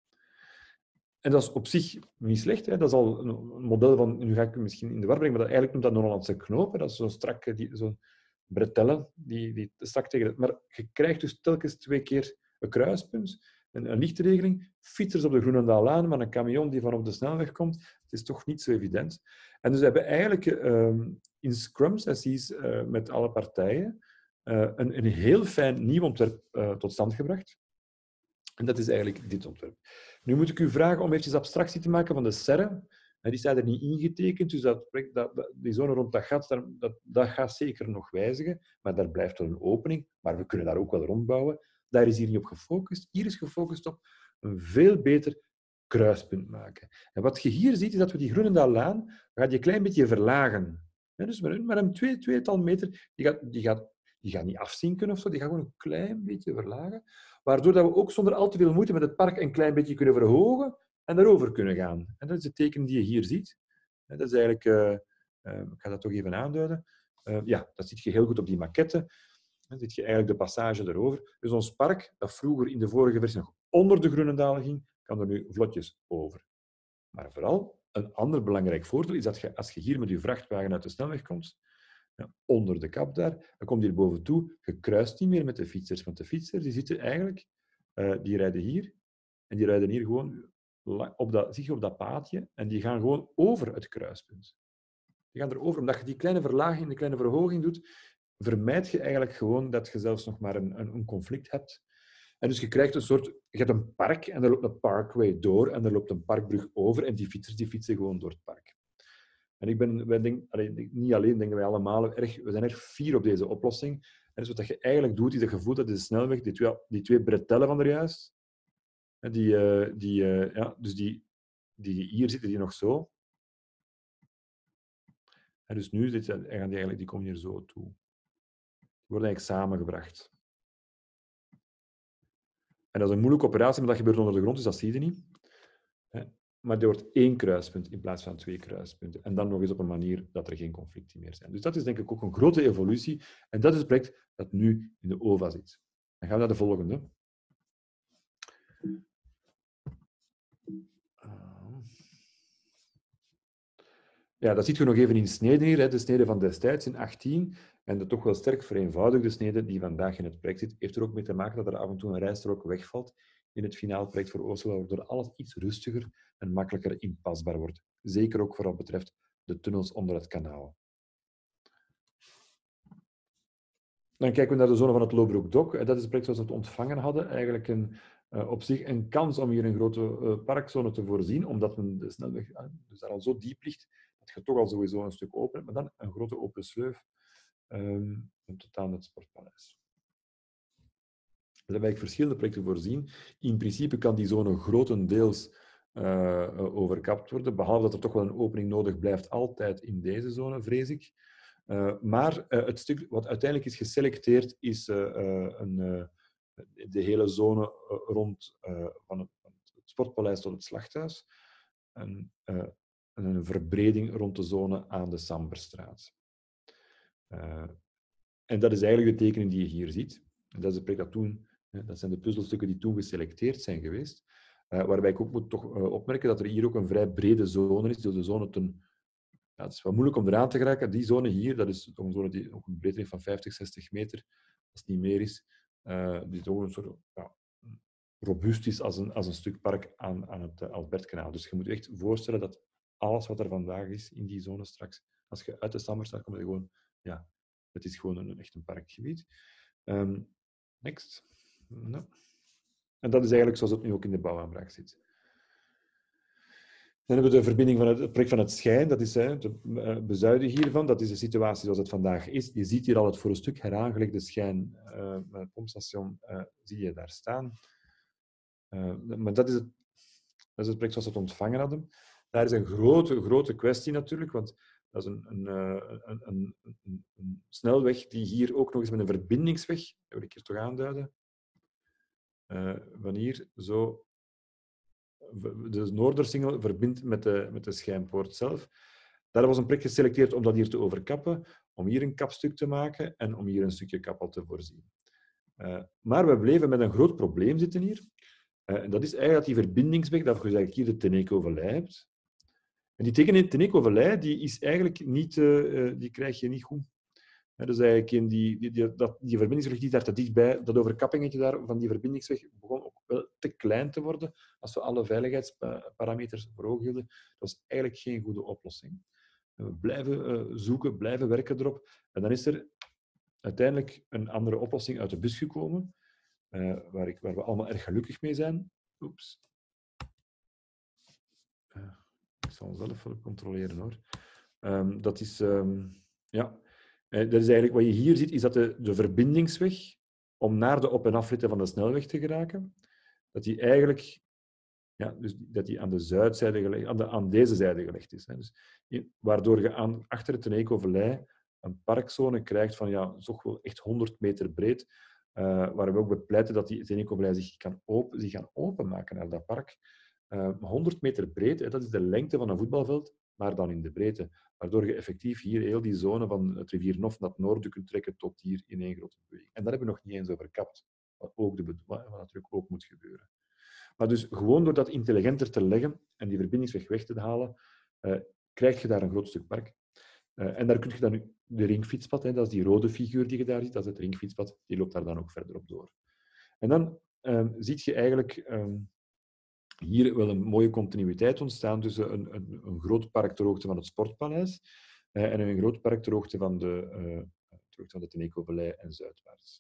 En dat is op zich niet slecht. Hè. Dat is al een model van, nu ga ik u misschien in de war brengen, maar dat eigenlijk noemt dat een Hollandse knoop. Dat is zo'n strak, die, zo'n bretellen, die, die strak tegen het... Maar je krijgt dus telkens twee keer een kruispunt, een, een lichtregeling, fietsers op de Groenendaallaan, maar een camion die van op de snelweg komt. Het is toch niet zo evident. En dus we hebben eigenlijk uh, in scrum-sessies uh, met alle partijen uh, een, een heel fijn nieuw ontwerp uh, tot stand gebracht. En dat is eigenlijk dit ontwerp. Nu moet ik u vragen om eventjes abstractie te maken van de serre. Die staat er niet ingetekend, dus dat, dat, die zone rond dat gat, dat, dat, dat gaat zeker nog wijzigen. Maar daar blijft wel een opening, maar we kunnen daar ook wel rondbouwen. Daar is hier niet op gefocust. Hier is gefocust op een veel beter kruispunt maken. En wat je hier ziet, is dat we die Groenendaallaan gaat die een klein beetje verlagen. Dus met een, met een twee, tweetal meter, die gaat, die, gaat, die gaat niet afzinken of zo, die gaat gewoon een klein beetje verlagen. Waardoor dat we ook zonder al te veel moeite met het park een klein beetje kunnen verhogen en daarover kunnen gaan. En dat is het teken die je hier ziet. Dat is eigenlijk, uh, uh, ik ga dat toch even aanduiden. Uh, ja, dat zie je heel goed op die maquette. Dan zie je eigenlijk de passage erover. Dus ons park, dat vroeger in de vorige versie nog onder de Groenendaal ging, kan er nu vlotjes over. Maar vooral, een ander belangrijk voordeel is dat je, als je hier met je vrachtwagen uit de snelweg komt, ja, onder de kap daar, dan komt hier boven toe, je kruist niet meer met de fietsers, want de fietsers die zitten eigenlijk, uh, die rijden hier, en die rijden hier gewoon op dat, zie je, op dat paadje, en die gaan gewoon over het kruispunt. Die gaan erover, omdat je die kleine verlaging, die kleine verhoging doet, vermijd je eigenlijk gewoon dat je zelfs nog maar een, een, een conflict hebt. En dus je krijgt een soort, je hebt een park, en er loopt een parkway door, en er loopt een parkbrug over, en die fietsers die fietsen gewoon door het park. En ik ben, wij denk, allee, niet alleen denken wij allemaal, erg, we zijn erg fier op deze oplossing. En dus wat je eigenlijk doet, is dat je voelt dat de snelweg, die twee, die twee bretellen van er juist, die, uh, die, uh, ja, dus die, die hier zitten die nog zo. En dus nu zit, gaan die, eigenlijk, die komen hier zo toe. Die worden eigenlijk samengebracht. En dat is een moeilijke operatie, maar dat gebeurt onder de grond, dus dat zie je niet. Maar er wordt één kruispunt in plaats van twee kruispunten. En dan nog eens op een manier dat er geen conflicten meer zijn. Dus dat is denk ik ook een grote evolutie. En dat is het project dat nu in de O V A zit. Dan gaan we naar de volgende. Ja, dat ziet je nog even in sneden hier. De snede van destijds in achttien. En de toch wel sterk vereenvoudigde snede die vandaag in het project zit, heeft er ook mee te maken dat er af en toe een rijstrook wegvalt in het finale project voor Oosterwoude, waardoor alles iets rustiger en makkelijker inpasbaar wordt. Zeker ook voor wat betreft de tunnels onder het kanaal. Dan kijken we naar de zone van het Lobroek-Dok. Dat is het project zoals we het ontvangen hadden. Eigenlijk een, uh, op zich een kans om hier een grote uh, parkzone te voorzien, omdat men de snelweg uh, dus daar al zo diep ligt, dat je toch al sowieso een stuk open hebt, maar dan een grote open sleuf um, tot aan het Sportpaleis. We hebben eigenlijk verschillende projecten voorzien. In principe kan die zone grotendeels uh, overkapt worden, behalve dat er toch wel een opening nodig blijft, altijd in deze zone, vrees ik. Uh, maar uh, het stuk wat uiteindelijk is geselecteerd, is uh, uh, een, uh, de hele zone uh, rond uh, van het, het Sportpaleis tot het Slachthuis. En, uh, een verbreding rond de zone aan de Samberstraat. Uh, en dat is eigenlijk de tekening die je hier ziet. En dat is het project dat toen... Dat zijn de puzzelstukken die toen geselecteerd zijn geweest. Uh, waarbij ik ook moet toch, uh, opmerken dat er hier ook een vrij brede zone is. Dus de zone ten... ja, het is wel moeilijk om eraan te geraken. Die zone hier, dat is een zone die ook een breedte heeft van vijftig, zestig meter. Als het niet meer is. Uh, die is ook een soort ja, robuust is als een, als een stuk park aan, aan het uh, Albertkanaal. Dus je moet je echt voorstellen dat alles wat er vandaag is in die zone straks, als je uit de Samberstraat komt, gewoon, ja, het is gewoon een, echt een parkgebied. Um, next. No. En dat is eigenlijk zoals het nu ook in de bouwaanvraag zit. Dan hebben we de verbinding van het, het project van het Schijn, dat is het bezuinigen hiervan, dat is de situatie zoals het vandaag is. Je ziet hier al het voor een stuk heraangelegde Schijn, uh, met het pompstation, uh, zie je daar staan. Uh, maar dat is, het, dat is het project zoals we het ontvangen hadden. Daar is een grote, grote kwestie natuurlijk, want dat is een, een, een, een, een, een snelweg die hier ook nog eens met een verbindingsweg, dat wil ik hier toch aanduiden, Uh, van hier zo de Noordersingel verbindt met de, met de Schijnpoort zelf. Daar was een project geselecteerd om dat hier te overkappen, om hier een kapstuk te maken en om hier een stukje kap al te voorzien. Uh, maar we bleven met een groot probleem zitten hier. Uh, en dat is eigenlijk dat die verbindingsweg, dat je eigenlijk hier de Teneco-vallei hebt. En die teken in de Teneco-vallei, die is eigenlijk niet, uh, die krijg je niet goed. He, dus eigenlijk in die, die, die, dat, die verbindingsweg die daar te dichtbij, dat overkappingetje daar van die verbindingsweg begon ook wel te klein te worden. Als we alle veiligheidsparameters voor ogen hielden, dat was eigenlijk geen goede oplossing. We blijven uh, zoeken, blijven werken erop. En dan is er uiteindelijk een andere oplossing uit de bus gekomen, uh, waar, ik, waar we allemaal erg gelukkig mee zijn. Oeps. Uh, ik zal zelf wel controleren hoor. Um, dat is... Um, ja... Dat is eigenlijk, wat je hier ziet, is dat de, de verbindingsweg om naar de op- en afritten van de snelweg te geraken, dat die eigenlijk ja, dus dat die aan de zuidzijde gelegd, aan, de, aan deze zijde gelegd is. Hè. Dus, waardoor je aan, achter het Teneco-vallei een parkzone krijgt van ja, toch wel echt honderd meter breed, uh, waar we ook bepleiten dat die Teneco-vallei zich kan open, zich gaan openmaken naar dat park. Uh, honderd meter breed, hè, dat is de lengte van een voetbalveld, maar dan in de breedte. Waardoor je effectief hier heel die zone van het rivier Nof naar het noorden kunt trekken tot hier in één grote beweging. En daar hebben we nog niet eens over gekapt, wat, ook de, wat natuurlijk ook moet gebeuren. Maar dus gewoon door dat intelligenter te leggen en die verbindingsweg weg te halen, uh, krijg je daar een groot stuk park. Uh, en daar kun je dan nu de ringfietspad, hè, dat is die rode figuur die je daar ziet, dat is het ringfietspad, die loopt daar dan ook verder op door. En dan uh, zie je eigenlijk um, hier wel een mooie continuïteit ontstaan tussen een, een, een groot park ter hoogte van het Sportpaleis uh, en een groot park ter hoogte van de, uh, ter hoogte van de Teneco-vallei en zuidwaarts.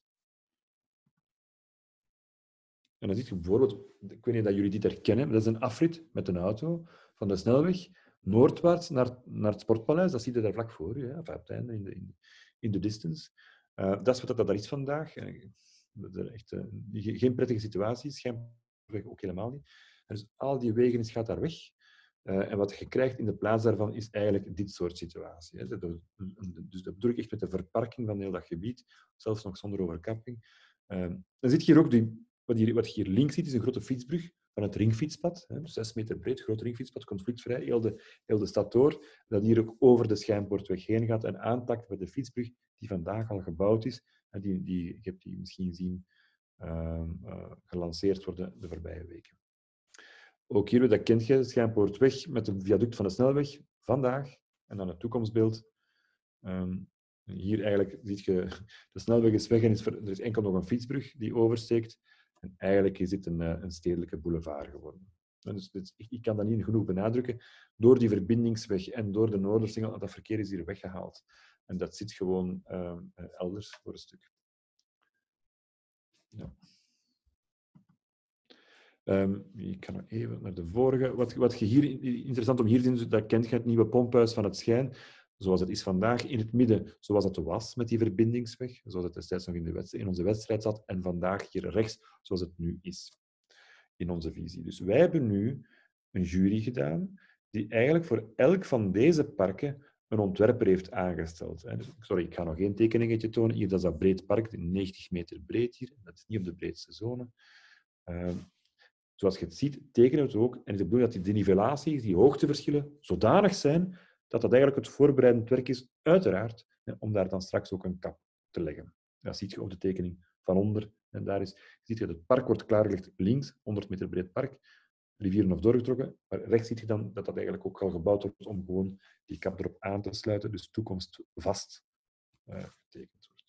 En dan zie je bijvoorbeeld, ik weet niet dat jullie dit herkennen, dat is een afrit met een auto van de snelweg noordwaarts naar, naar het Sportpaleis. Dat zie je daar vlak voor je, op het einde, in de, in, in de distance. Uh, dat is wat dat daar is vandaag. Dat is echt, uh, geen prettige situatie, schijnbaar ook helemaal niet. En dus al die wegen gaat daar weg. Uh, en wat je krijgt in de plaats daarvan is eigenlijk dit soort situatie. Hè. Dus dat bedoel ik echt met de verparking van heel dat gebied, zelfs nog zonder overkapping. Uh, dan zit hier ook die wat, hier, wat je hier links ziet, is een grote fietsbrug van het ringfietspad. Hè, dus zes meter breed, groot ringfietspad, conflictvrij, heel de, heel de stad door. Dat hier ook over de Schijnpoortweg heen gaat en aantakt bij de fietsbrug die vandaag al gebouwd is. En die, die, je hebt die misschien zien uh, uh, gelanceerd worden de voorbije weken. Ook hier, dat kent je, Schijnpoortweg met de viaduct van de snelweg, vandaag. En dan het toekomstbeeld. Um, hier eigenlijk zie je, de snelweg is weg en is er is enkel nog een fietsbrug die oversteekt. En eigenlijk is dit een, een stedelijke boulevard geworden. Dus, dus, ik kan dat niet genoeg benadrukken. Door die verbindingsweg en door de Noordersingel, dat verkeer is hier weggehaald. En dat zit gewoon uh, elders voor een stuk. Ja. Um, ik ga nog even naar de vorige. Wat, wat je hier interessant om hier te zien, dat kent je het nieuwe pomphuis van het Schijn. Zoals het is vandaag, in het midden, zoals het was met die verbindingsweg, zoals het destijds nog in, de wedstrijd, in onze wedstrijd zat, en vandaag hier rechts, zoals het nu is, in onze visie. Dus wij hebben nu een jury gedaan, die eigenlijk voor elk van deze parken een ontwerper heeft aangesteld. Sorry, ik ga nog één tekeningetje tonen. Hier, dat is dat breed park, negentig meter breed hier. Dat is niet op de breedste zone. Uh, zoals je het ziet, tekenen we het ook. En het is de bedoeling dat die denivelaties, die hoogteverschillen, zodanig zijn dat dat eigenlijk het voorbereidend werk is, uiteraard, om daar dan straks ook een kap te leggen. Dat zie je op de tekening van onder. En daar is, zie je dat het park wordt klaargelegd links, honderd meter breed park, rivieren of doorgetrokken. Maar rechts zie je dan dat dat eigenlijk ook al gebouwd wordt om gewoon die kap erop aan te sluiten, dus toekomstvast uh, getekend wordt.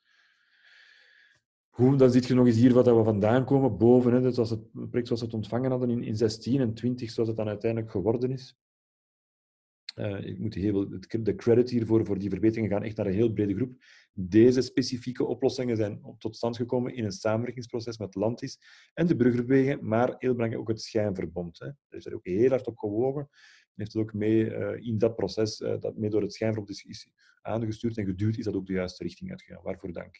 Goed, dan zie je nog eens hier wat we vandaan komen, boven. Hè, dus als het project zoals we het ontvangen hadden in, in zestien en twintig, zoals het dan uiteindelijk geworden is. Uh, ik moet heel, de credit hiervoor voor die verbeteringen gaan echt naar een heel brede groep. Deze specifieke oplossingen zijn tot stand gekomen in een samenwerkingsproces met Landis en de Bruggerbeweging, maar heel belangrijk ook het Schijnverbond. Hè. Daar is er ook heel hard op gewogen en heeft het ook mee uh, in dat proces, uh, dat mee door het Schijnverbond is, is aangestuurd en geduwd, is dat ook de juiste richting uitgegaan. Waarvoor dank.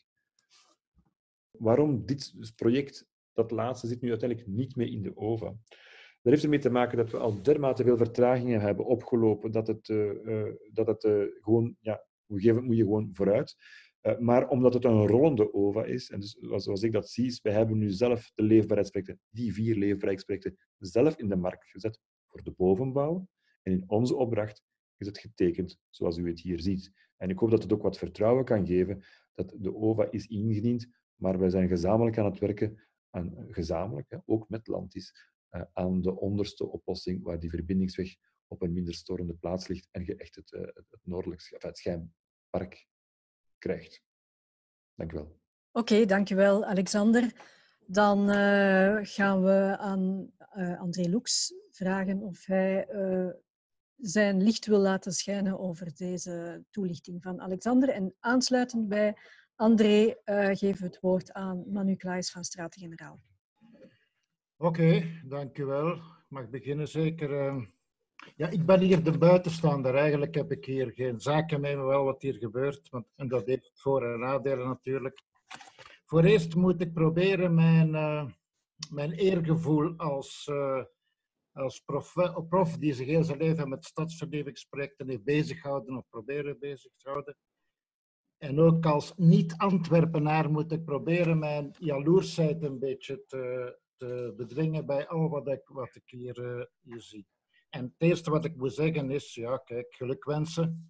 Waarom dit project, dat laatste, zit nu uiteindelijk niet meer in de O V A? Dat heeft ermee te maken dat we al dermate veel vertragingen hebben opgelopen, dat het, uh, uh, dat het uh, gewoon, ja, op een gegeven moment moet je gewoon vooruit. Uh, maar omdat het een rollende O V A is, en dus zoals ik dat zie, is, wij hebben nu zelf de leefbaarheidsprojecten, die vier leefbaarheidsprojecten, zelf in de markt gezet voor de bovenbouw. En in onze opdracht is het getekend zoals u het hier ziet. En ik hoop dat het ook wat vertrouwen kan geven dat de O V A is ingediend, maar wij zijn gezamenlijk aan het werken, aan, gezamenlijk, hè, ook met Landis, uh, aan de onderste oplossing waar die verbindingsweg op een minder storende plaats ligt en je echt het, uh, het noordelijk, enfin, het Schijnpark krijgt. Dank u wel. Oké, okay, dank u wel, Alexander. Dan uh, gaan we aan uh, André Loeks vragen of hij uh, zijn licht wil laten schijnen over deze toelichting van Alexander. En aansluitend bij André uh, geven we het woord aan Manu Klaes van Staten-Generaal. Oké, okay, dank u wel. Ik mag beginnen zeker. Uh, ja, ik ben hier de buitenstaander. Eigenlijk heb ik hier geen zaken mee, maar wel wat hier gebeurt. Want, en dat heeft voor- en nadelen natuurlijk. Voor eerst moet ik proberen mijn, uh, mijn eergevoel als, uh, als prof, prof die zich heel zijn leven met stadsvernieuwingsprojecten heeft bezighouden of proberen bezig te houden. En ook als niet-Antwerpenaar moet ik proberen mijn jaloersheid een beetje te, te bedwingen bij al wat ik, wat ik hier, uh, hier zie. En het eerste wat ik moet zeggen is, ja kijk, gelukwensen.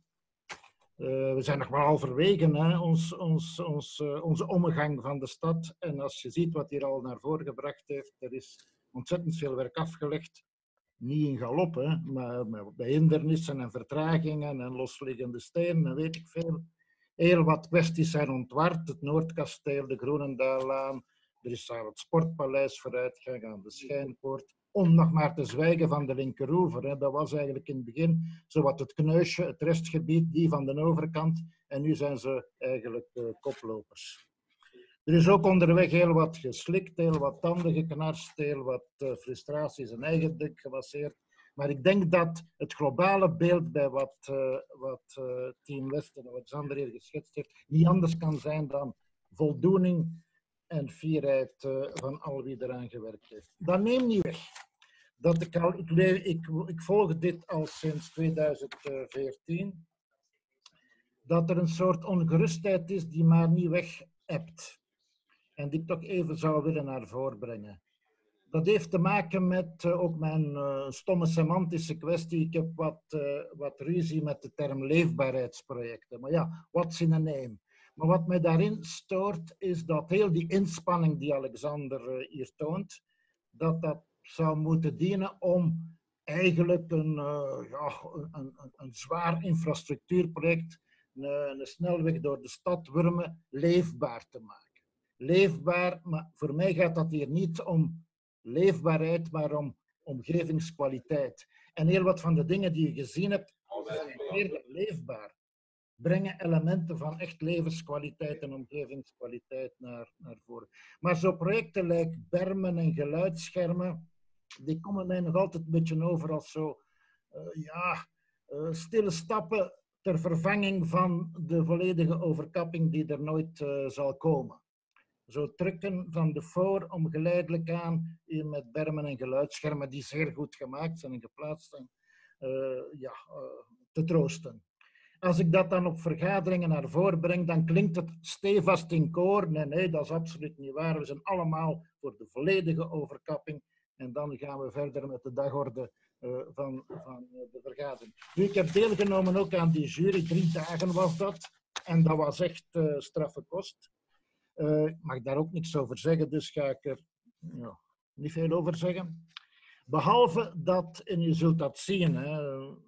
Uh, we zijn nog maar halverwege, hè, ons, ons, ons, uh, onze omgang van de stad. En als je ziet wat hier al naar voren gebracht heeft, er is ontzettend veel werk afgelegd. Niet in galop, hè, maar bij hindernissen en vertragingen en losliggende stenen en weet ik veel. Heel wat kwesties zijn ontward. Het Noordkasteel, de Groenendaallaan. Er is daar het Sportpaleis vooruitgang aan de Schijnpoort. Om nog maar te zwijgen van de linkeroever. Hè. Dat was eigenlijk in het begin zowat het kneusje, het restgebied, die van de overkant. En nu zijn ze eigenlijk uh, koplopers. Er is ook onderweg heel wat geslikt, heel wat tanden geknarst, heel wat uh, frustraties en eigendunk gemasseerd. Maar ik denk dat het globale beeld bij wat, uh, wat uh, Team West en Alexander hier geschetst heeft, niet anders kan zijn dan voldoening en fierheid uh, van al wie eraan gewerkt heeft. Dat neemt niet weg. Dat ik, al, ik, ik, ik volg dit al sinds tweeduizend veertien. Dat er een soort ongerustheid is die maar niet weg hebt. en die ik toch even zou willen naar voren brengen. Dat heeft te maken met uh, ook mijn uh, stomme semantische kwestie. Ik heb wat, uh, wat ruzie met de term leefbaarheidsprojecten. Maar ja, what's in a name? Maar wat mij daarin stoort, is dat heel die inspanning die Alexander uh, hier toont, dat dat zou moeten dienen om eigenlijk een, uh, ja, een, een, een zwaar infrastructuurproject, een, een snelweg door de stad Wurmen, leefbaar te maken. Leefbaar, maar voor mij gaat dat hier niet om leefbaarheid, maar om omgevingskwaliteit. En heel wat van de dingen die je gezien hebt, zijn eerder leefbaar. Brengen elementen van echt levenskwaliteit en omgevingskwaliteit naar, naar voren. Maar zo projecten lijkt bermen en geluidsschermen, die komen mij nog altijd een beetje over als zo, uh, ja, uh, stille stappen ter vervanging van de volledige overkapping die er nooit uh, zal komen. Zo trucken van de voor om geleidelijk aan hier met bermen en geluidsschermen die zeer goed gemaakt zijn en geplaatst zijn, uh, ja, uh, te troosten. Als ik dat dan op vergaderingen naar voren breng, dan klinkt het stevast in koor. Nee, nee, dat is absoluut niet waar. We zijn allemaal voor de volledige overkapping. En dan gaan we verder met de dagorde uh, van, van de vergadering. Nu, ik heb deelgenomen ook aan die jury. Drie dagen was dat. En dat was echt uh, straffe kost. Uh, ik mag daar ook niks over zeggen, dus ga ik er ja, niet veel over zeggen. Behalve dat, en je zult dat zien, hè,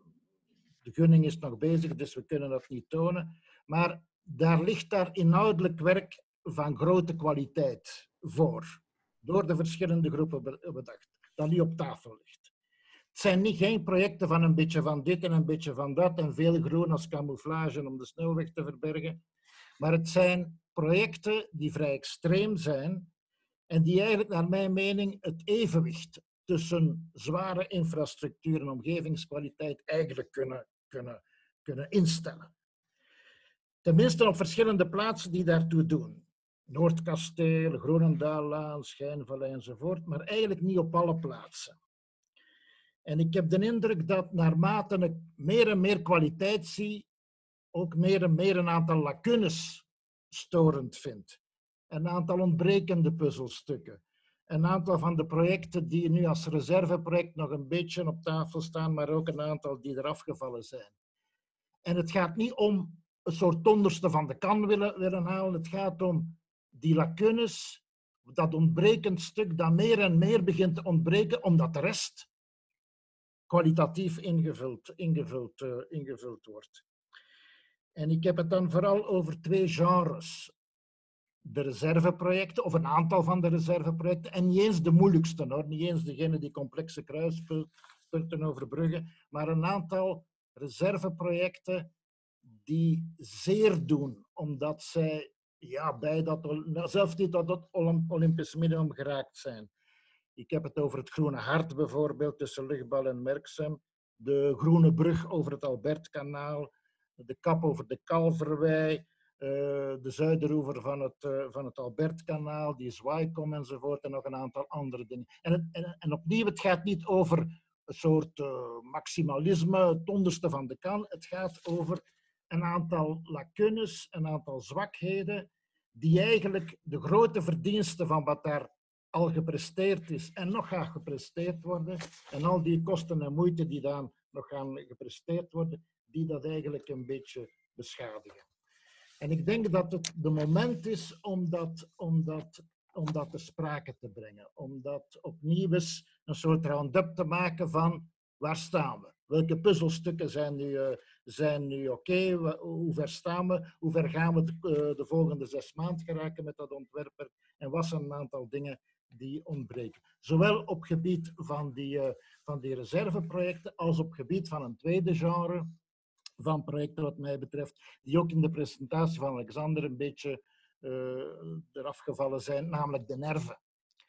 de gunning is nog bezig, dus we kunnen dat niet tonen, maar daar ligt daar inhoudelijk werk van grote kwaliteit voor, door de verschillende groepen bedacht, dat niet op tafel ligt. Het zijn niet geen projecten van een beetje van dit en een beetje van dat en veel groen als camouflage om de snelweg te verbergen, maar het zijn projecten die vrij extreem zijn en die eigenlijk naar mijn mening het evenwicht tussen zware infrastructuur en omgevingskwaliteit eigenlijk kunnen, kunnen, kunnen instellen. Tenminste op verschillende plaatsen die daartoe doen. Noordkasteel, Groenendaallaan, Schijnvallei enzovoort, maar eigenlijk niet op alle plaatsen. En ik heb de indruk dat naarmate ik meer en meer kwaliteit zie, ook meer en meer een aantal lacunes storend vind. Een aantal ontbrekende puzzelstukken. Een aantal van de projecten die nu als reserveproject nog een beetje op tafel staan, maar ook een aantal die er afgevallen zijn. En het gaat niet om een soort onderste van de kan willen, willen halen. Het gaat om die lacunes, dat ontbrekend stuk dat meer en meer begint te ontbreken, omdat de rest kwalitatief ingevuld, ingevuld, uh, ingevuld wordt. En ik heb het dan vooral over twee genres. De reserveprojecten, of een aantal van de reserveprojecten, en niet eens de moeilijkste, hoor. Niet eens degene die complexe kruispunten overbruggen, maar een aantal reserveprojecten die zeer doen, omdat zij ja, bij dat, zelfs niet tot het Olympisch minimum geraakt zijn. Ik heb het over het Groene Hart bijvoorbeeld, tussen Lugbal en Merksem, de Groene Brug over het Albertkanaal, de kap over de Kalverwei, Uh, de zuideroever van het, uh, van het Albertkanaal, die Zwaaikom enzovoort en nog een aantal andere dingen. En, het, en, en opnieuw, het gaat niet over een soort uh, maximalisme, het onderste van de kan. Het gaat over een aantal lacunes, een aantal zwakheden, die eigenlijk de grote verdiensten van wat daar al gepresteerd is en nog gaat gepresteerd worden, en al die kosten en moeite die dan nog gaan gepresteerd worden, die dat eigenlijk een beetje beschadigen. En ik denk dat het de moment is om dat, om dat, om dat ter sprake te brengen. Om dat opnieuw eens een soort round-up te maken van waar staan we? Welke puzzelstukken zijn nu, uh, zijn nu oké? Okay? Hoe ver staan we? Hoe ver gaan we de, uh, de volgende zes maanden geraken met dat ontwerp? En wat zijn een aantal dingen die ontbreken? Zowel op gebied van die, uh, van die reserveprojecten als op gebied van een tweede genre van projecten wat mij betreft, die ook in de presentatie van Alexander een beetje uh, eraf gevallen zijn, namelijk de nerve.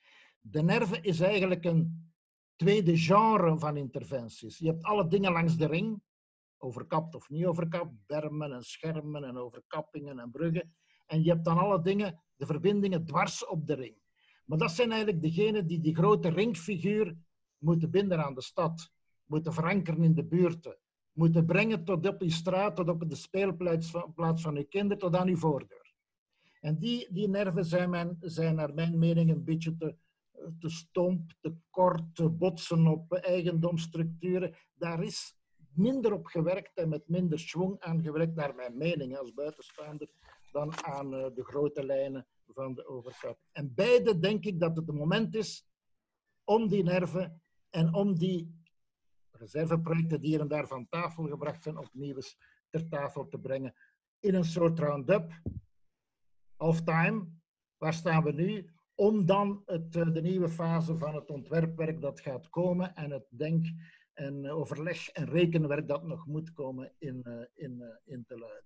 De nerve is eigenlijk een tweede genre van interventies. Je hebt alle dingen langs de ring, overkapt of niet overkapt, bermen en schermen en overkappingen en bruggen. En je hebt dan alle dingen, de verbindingen dwars op de ring. Maar dat zijn eigenlijk degenen die die grote ringfiguur moeten binden aan de stad, moeten verankeren in de buurten, moeten brengen tot op je straat, tot op de speelplaats van, plaats van je kinderen, tot aan je voordeur. En die, die nerven zijn, mijn, zijn naar mijn mening een beetje te, te stomp, te kort, te botsen op eigendomsstructuren. Daar is minder op gewerkt en met minder schwung aan gewerkt, naar mijn mening als buitenstaander, dan aan uh, de grote lijnen van de overkapping. En beide denk ik dat het het moment is om die nerven en om die reserveprojecten die hier en daar van tafel gebracht zijn, opnieuw eens ter tafel te brengen in een soort round-up of time. Waar staan we nu? Om dan het, de nieuwe fase van het ontwerpwerk dat gaat komen en het denk- en overleg- en rekenwerk dat nog moet komen in, in, in te luiden.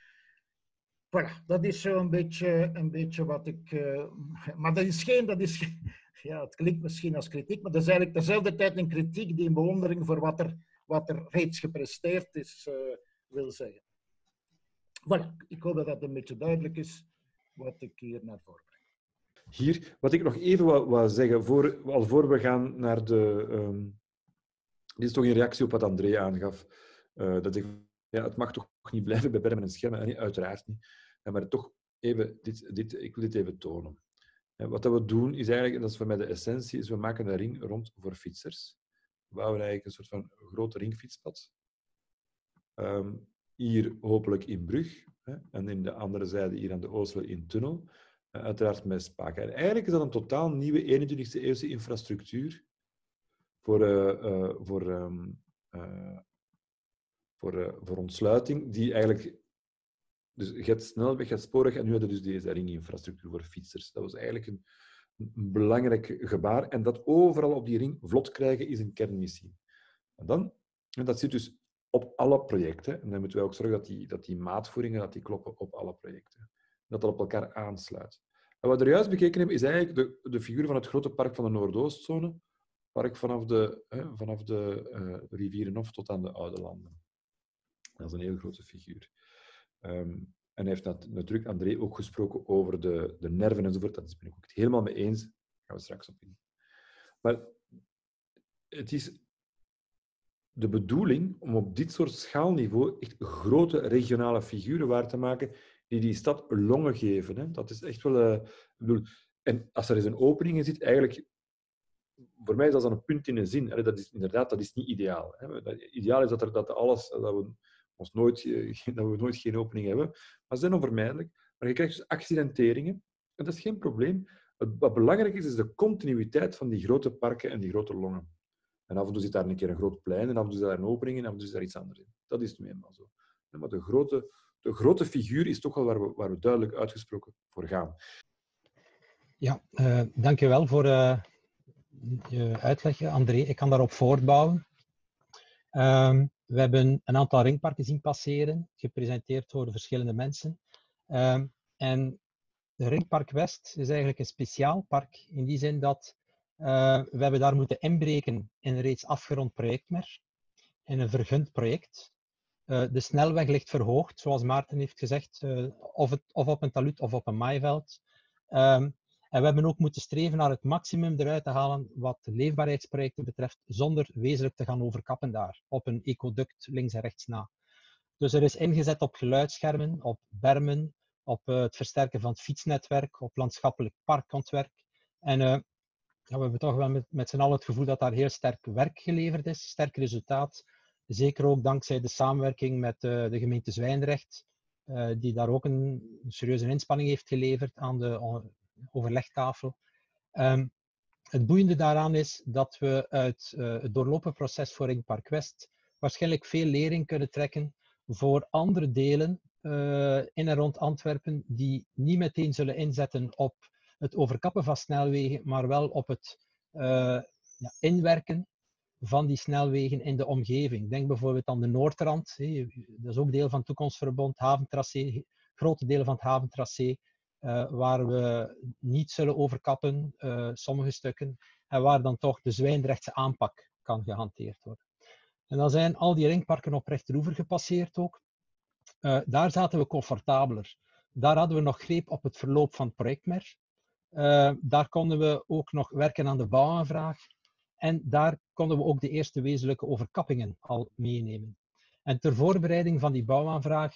Voilà, dat is zo een beetje, een beetje wat ik... Uh, maar dat is geen... Dat is, ja, het klinkt misschien als kritiek, maar dat is eigenlijk tezelfde tijd een kritiek die een bewondering voor wat er, wat er reeds gepresteerd is, uh, wil zeggen. Voilà, ik hoop dat dat een beetje duidelijk is wat ik hier naar voren breng. Hier, wat ik nog even wou, wou zeggen, voor, alvorens we gaan naar de... Um, dit is toch een reactie op wat André aangaf. Uh, dat ik, ja, het mag toch niet blijven bij bermen en schermen, nee, uiteraard niet. Ja, maar toch even, dit, dit, ik wil dit even tonen. Ja, wat dat we doen is eigenlijk, en dat is voor mij de essentie, is we maken een ring rond voor fietsers. We bouwen eigenlijk een soort van grote ringfietspad. Um, hier hopelijk in Brug, hè, en in de andere zijde hier aan de Oostveld in Tunnel. Uh, uiteraard met Spaken. En eigenlijk is dat een totaal nieuwe eenentwintigste eeuwse infrastructuur voor, uh, uh, voor, um, uh, voor, uh, voor ontsluiting, die eigenlijk... Dus je hebt snelweg, je hebt spoorweg en nu hebben we dus deze ringinfrastructuur voor fietsers. Dat was eigenlijk een, een belangrijk gebaar. En dat overal op die ring vlot krijgen is een kernmissie. En dan, en dat zit dus op alle projecten. En dan moeten wij ook zorgen dat die, dat die maatvoeringen dat die kloppen op alle projecten. Dat dat op elkaar aansluit. En wat we er juist bekeken hebben, is eigenlijk de, de figuur van het grote park van de Noordoostzone. Park vanaf de, hè, vanaf de uh, Rivierenhof tot aan de Oude Landen. Dat is een heel grote figuur. Um, en hij heeft natuurlijk, André, ook gesproken over de, de nerven enzovoort. Dat ben ik ook helemaal mee eens. Daar gaan we straks op in. Maar het is de bedoeling om op dit soort schaalniveau echt grote regionale figuren waar te maken die die stad longen geven. Hè. Dat is echt wel... Uh, ik bedoel, en als er eens een opening in zit, eigenlijk... Voor mij is dat dan een punt in een zin. Dat is inderdaad, dat is niet ideaal. Hè. Ideaal is dat, er, dat alles... Dat we, ons nooit, dat we nooit geen opening hebben. Maar ze zijn onvermijdelijk. Maar je krijgt dus accidenteringen. En dat is geen probleem. Wat belangrijk is, is de continuïteit van die grote parken en die grote longen. En af en toe zit daar een keer een groot plein, en af en toe zit daar een opening, en af en toe zit daar iets anders in. Dat is nu eenmaal zo. Maar de grote, de grote figuur is toch wel waar we, waar we duidelijk uitgesproken voor gaan. Ja, uh, dank je wel voor uh, je uitleg, André. Ik kan daarop voortbouwen. Um, We hebben een aantal ringparken zien passeren, gepresenteerd door verschillende mensen. Um, en de Ringpark West is eigenlijk een speciaal park, in die zin dat uh, we hebben daar moeten inbreken in een reeds afgerond project meer, in een vergund project. Uh, de snelweg ligt verhoogd, zoals Maarten heeft gezegd, uh, of, het, of op een talud of op een maaiveld. Um, En we hebben ook moeten streven naar het maximum eruit te halen wat leefbaarheidsprojecten betreft, zonder wezenlijk te gaan overkappen daar, op een ecoduct links en rechts na. Dus er is ingezet op geluidsschermen, op bermen, op uh, het versterken van het fietsnetwerk, op landschappelijk parkontwerp. En uh, ja, we hebben toch wel met, met z'n allen het gevoel dat daar heel sterk werk geleverd is, sterk resultaat. Zeker ook dankzij de samenwerking met uh, de gemeente Zwijndrecht, uh, die daar ook een, een serieuze inspanning heeft geleverd aan de uh, overlegtafel. Um, het boeiende daaraan is dat we uit uh, het doorlopen proces voor Ringpark West waarschijnlijk veel lering kunnen trekken voor andere delen uh, in en rond Antwerpen die niet meteen zullen inzetten op het overkappen van snelwegen, maar wel op het uh, ja, inwerken van die snelwegen in de omgeving. Denk bijvoorbeeld aan de Noordrand, he, dat is ook deel van het Toekomstverbond, haventracé, grote delen van het haventracé, uh, waar we niet zullen overkappen, uh, sommige stukken, en waar dan toch de Zwijndrechtse aanpak kan gehanteerd worden. En dan zijn al die ringparken op rechteroever gepasseerd ook. Uh, daar zaten we comfortabeler. Daar hadden we nog greep op het verloop van het project meer. Uh, daar konden we ook nog werken aan de bouwaanvraag. En daar konden we ook de eerste wezenlijke overkappingen al meenemen. En ter voorbereiding van die bouwaanvraag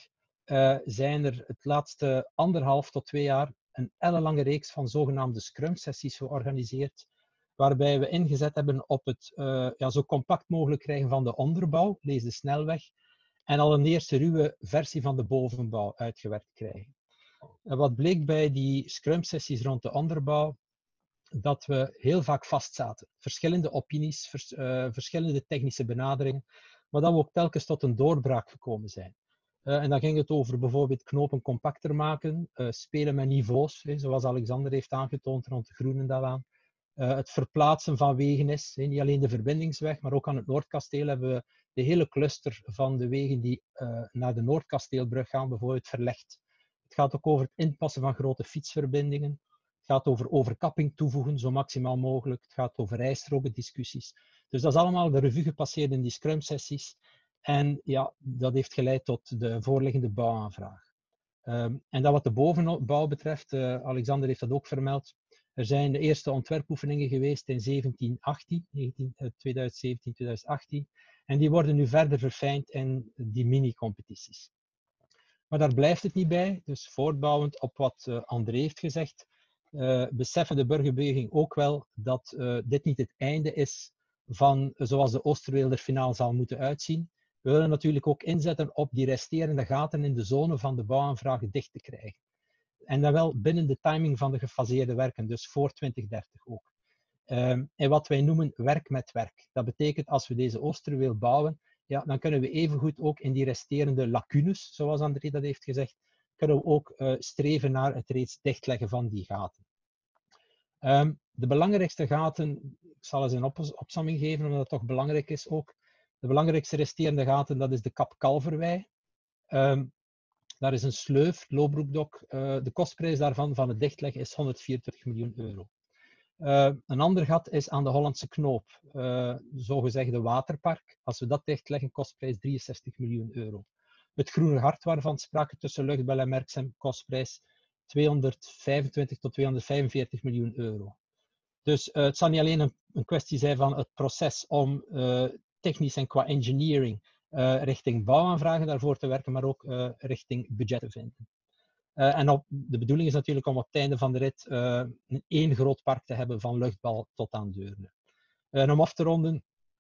uh, zijn er het laatste anderhalf tot twee jaar een ellenlange reeks van zogenaamde Scrum-sessies georganiseerd, waarbij we ingezet hebben op het uh, ja, zo compact mogelijk krijgen van de onderbouw, lees de snelweg, en al een eerste ruwe versie van de bovenbouw uitgewerkt krijgen. En wat bleek bij die Scrum-sessies rond de onderbouw? Dat we heel vaak vastzaten. Verschillende opinies, vers, uh, verschillende technische benaderingen, maar dat we ook telkens tot een doorbraak gekomen zijn. Uh, en dan ging het over bijvoorbeeld knopen compacter maken, uh, spelen met niveaus, hè, zoals Alexander heeft aangetoond rond de Groenendalaan. Uh, het verplaatsen van wegen is, hè, niet alleen de verbindingsweg, maar ook aan het Noordkasteel hebben we de hele cluster van de wegen die uh, naar de Noordkasteelbrug gaan, bijvoorbeeld verlegd. Het gaat ook over het inpassen van grote fietsverbindingen. Het gaat over overkapping toevoegen, zo maximaal mogelijk. Het gaat over rijstroken discussies. Dus dat is allemaal de revue gepasseerd in die Scrum-sessies. En ja, dat heeft geleid tot de voorliggende bouwaanvraag. Um, en dat wat de bovenbouw betreft, uh, Alexander heeft dat ook vermeld, er zijn de eerste ontwerpoefeningen geweest in zeventien achttien, twintig zeventien twintig achttien. En die worden nu verder verfijnd in die mini-competities. Maar daar blijft het niet bij. Dus voortbouwend op wat uh, André heeft gezegd, uh, beseffen de burgerbeweging ook wel dat uh, dit niet het einde is van uh, zoals de Oosterweelder finaal zal moeten uitzien. We willen natuurlijk ook inzetten op die resterende gaten in de zone van de bouwaanvragen dicht te krijgen. En dan wel binnen de timing van de gefaseerde werken, dus voor twintig dertig ook. Um, en wat wij noemen werk met werk. Dat betekent als we deze Oosterweel bouwen, ja, dan kunnen we evengoed ook in die resterende lacunes, zoals André dat heeft gezegd, kunnen we ook uh, streven naar het reeds dichtleggen van die gaten. Um, de belangrijkste gaten, ik zal eens een op opsomming geven, omdat het toch belangrijk is ook. De belangrijkste resterende gaten, dat is de Kap Kalverwei. Um, daar is een sleuf, Lobroekdok. Uh, de kostprijs daarvan, van het dichtleggen, is honderdvierentwintig miljoen euro. Uh, een ander gat is aan de Hollandse Knoop, uh, zogezegde waterpark. Als we dat dichtleggen, kostprijs drieënzestig miljoen euro. Het Groene Hart, waarvan sprake tussen Luchtbel en Merksem, kostprijs tweehonderdvijfentwintig tot tweehonderdvijfenveertig miljoen euro. Dus uh, het zal niet alleen een, een kwestie zijn van het proces om uh, technisch en qua engineering uh, richting bouwaanvragen daarvoor te werken, maar ook uh, richting budget te vinden. Uh, en op, de bedoeling is natuurlijk om op het einde van de rit uh, een één groot park te hebben van Luchtbal tot aan Deurne. Uh, en om af te ronden,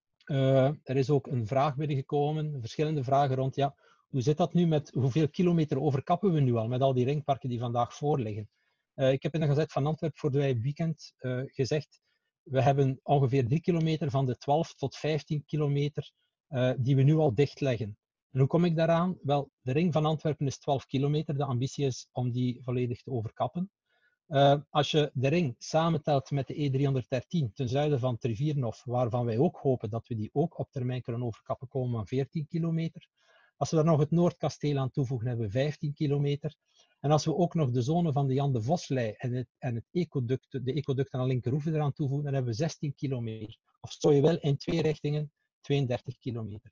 uh, er is ook een vraag binnengekomen, verschillende vragen rond, ja, hoe zit dat nu met hoeveel kilometer overkappen we nu al met al die ringparken die vandaag voorliggen? Uh, ik heb in de Gazet van Antwerpen voor het weekend uh, gezegd, we hebben ongeveer drie kilometer van de twaalf tot vijftien kilometer uh, die we nu al dichtleggen. En hoe kom ik daaraan? Wel, de ring van Antwerpen is twaalf kilometer. De ambitie is om die volledig te overkappen. Uh, als je de ring samentelt met de E driehonderddertien ten zuiden van Triviernof, waarvan wij ook hopen dat we die ook op termijn kunnen overkappen, komen we aan veertien kilometer. Als we daar nog het Noordkasteel aan toevoegen, hebben we vijftien kilometer. En als we ook nog de zone van de Jan de Voslei en het, en het ecoduct, de ecoducten aan Linkerhoeve eraan toevoegen, dan hebben we zestien kilometer. Of zo je wel in twee richtingen, tweeëndertig kilometer.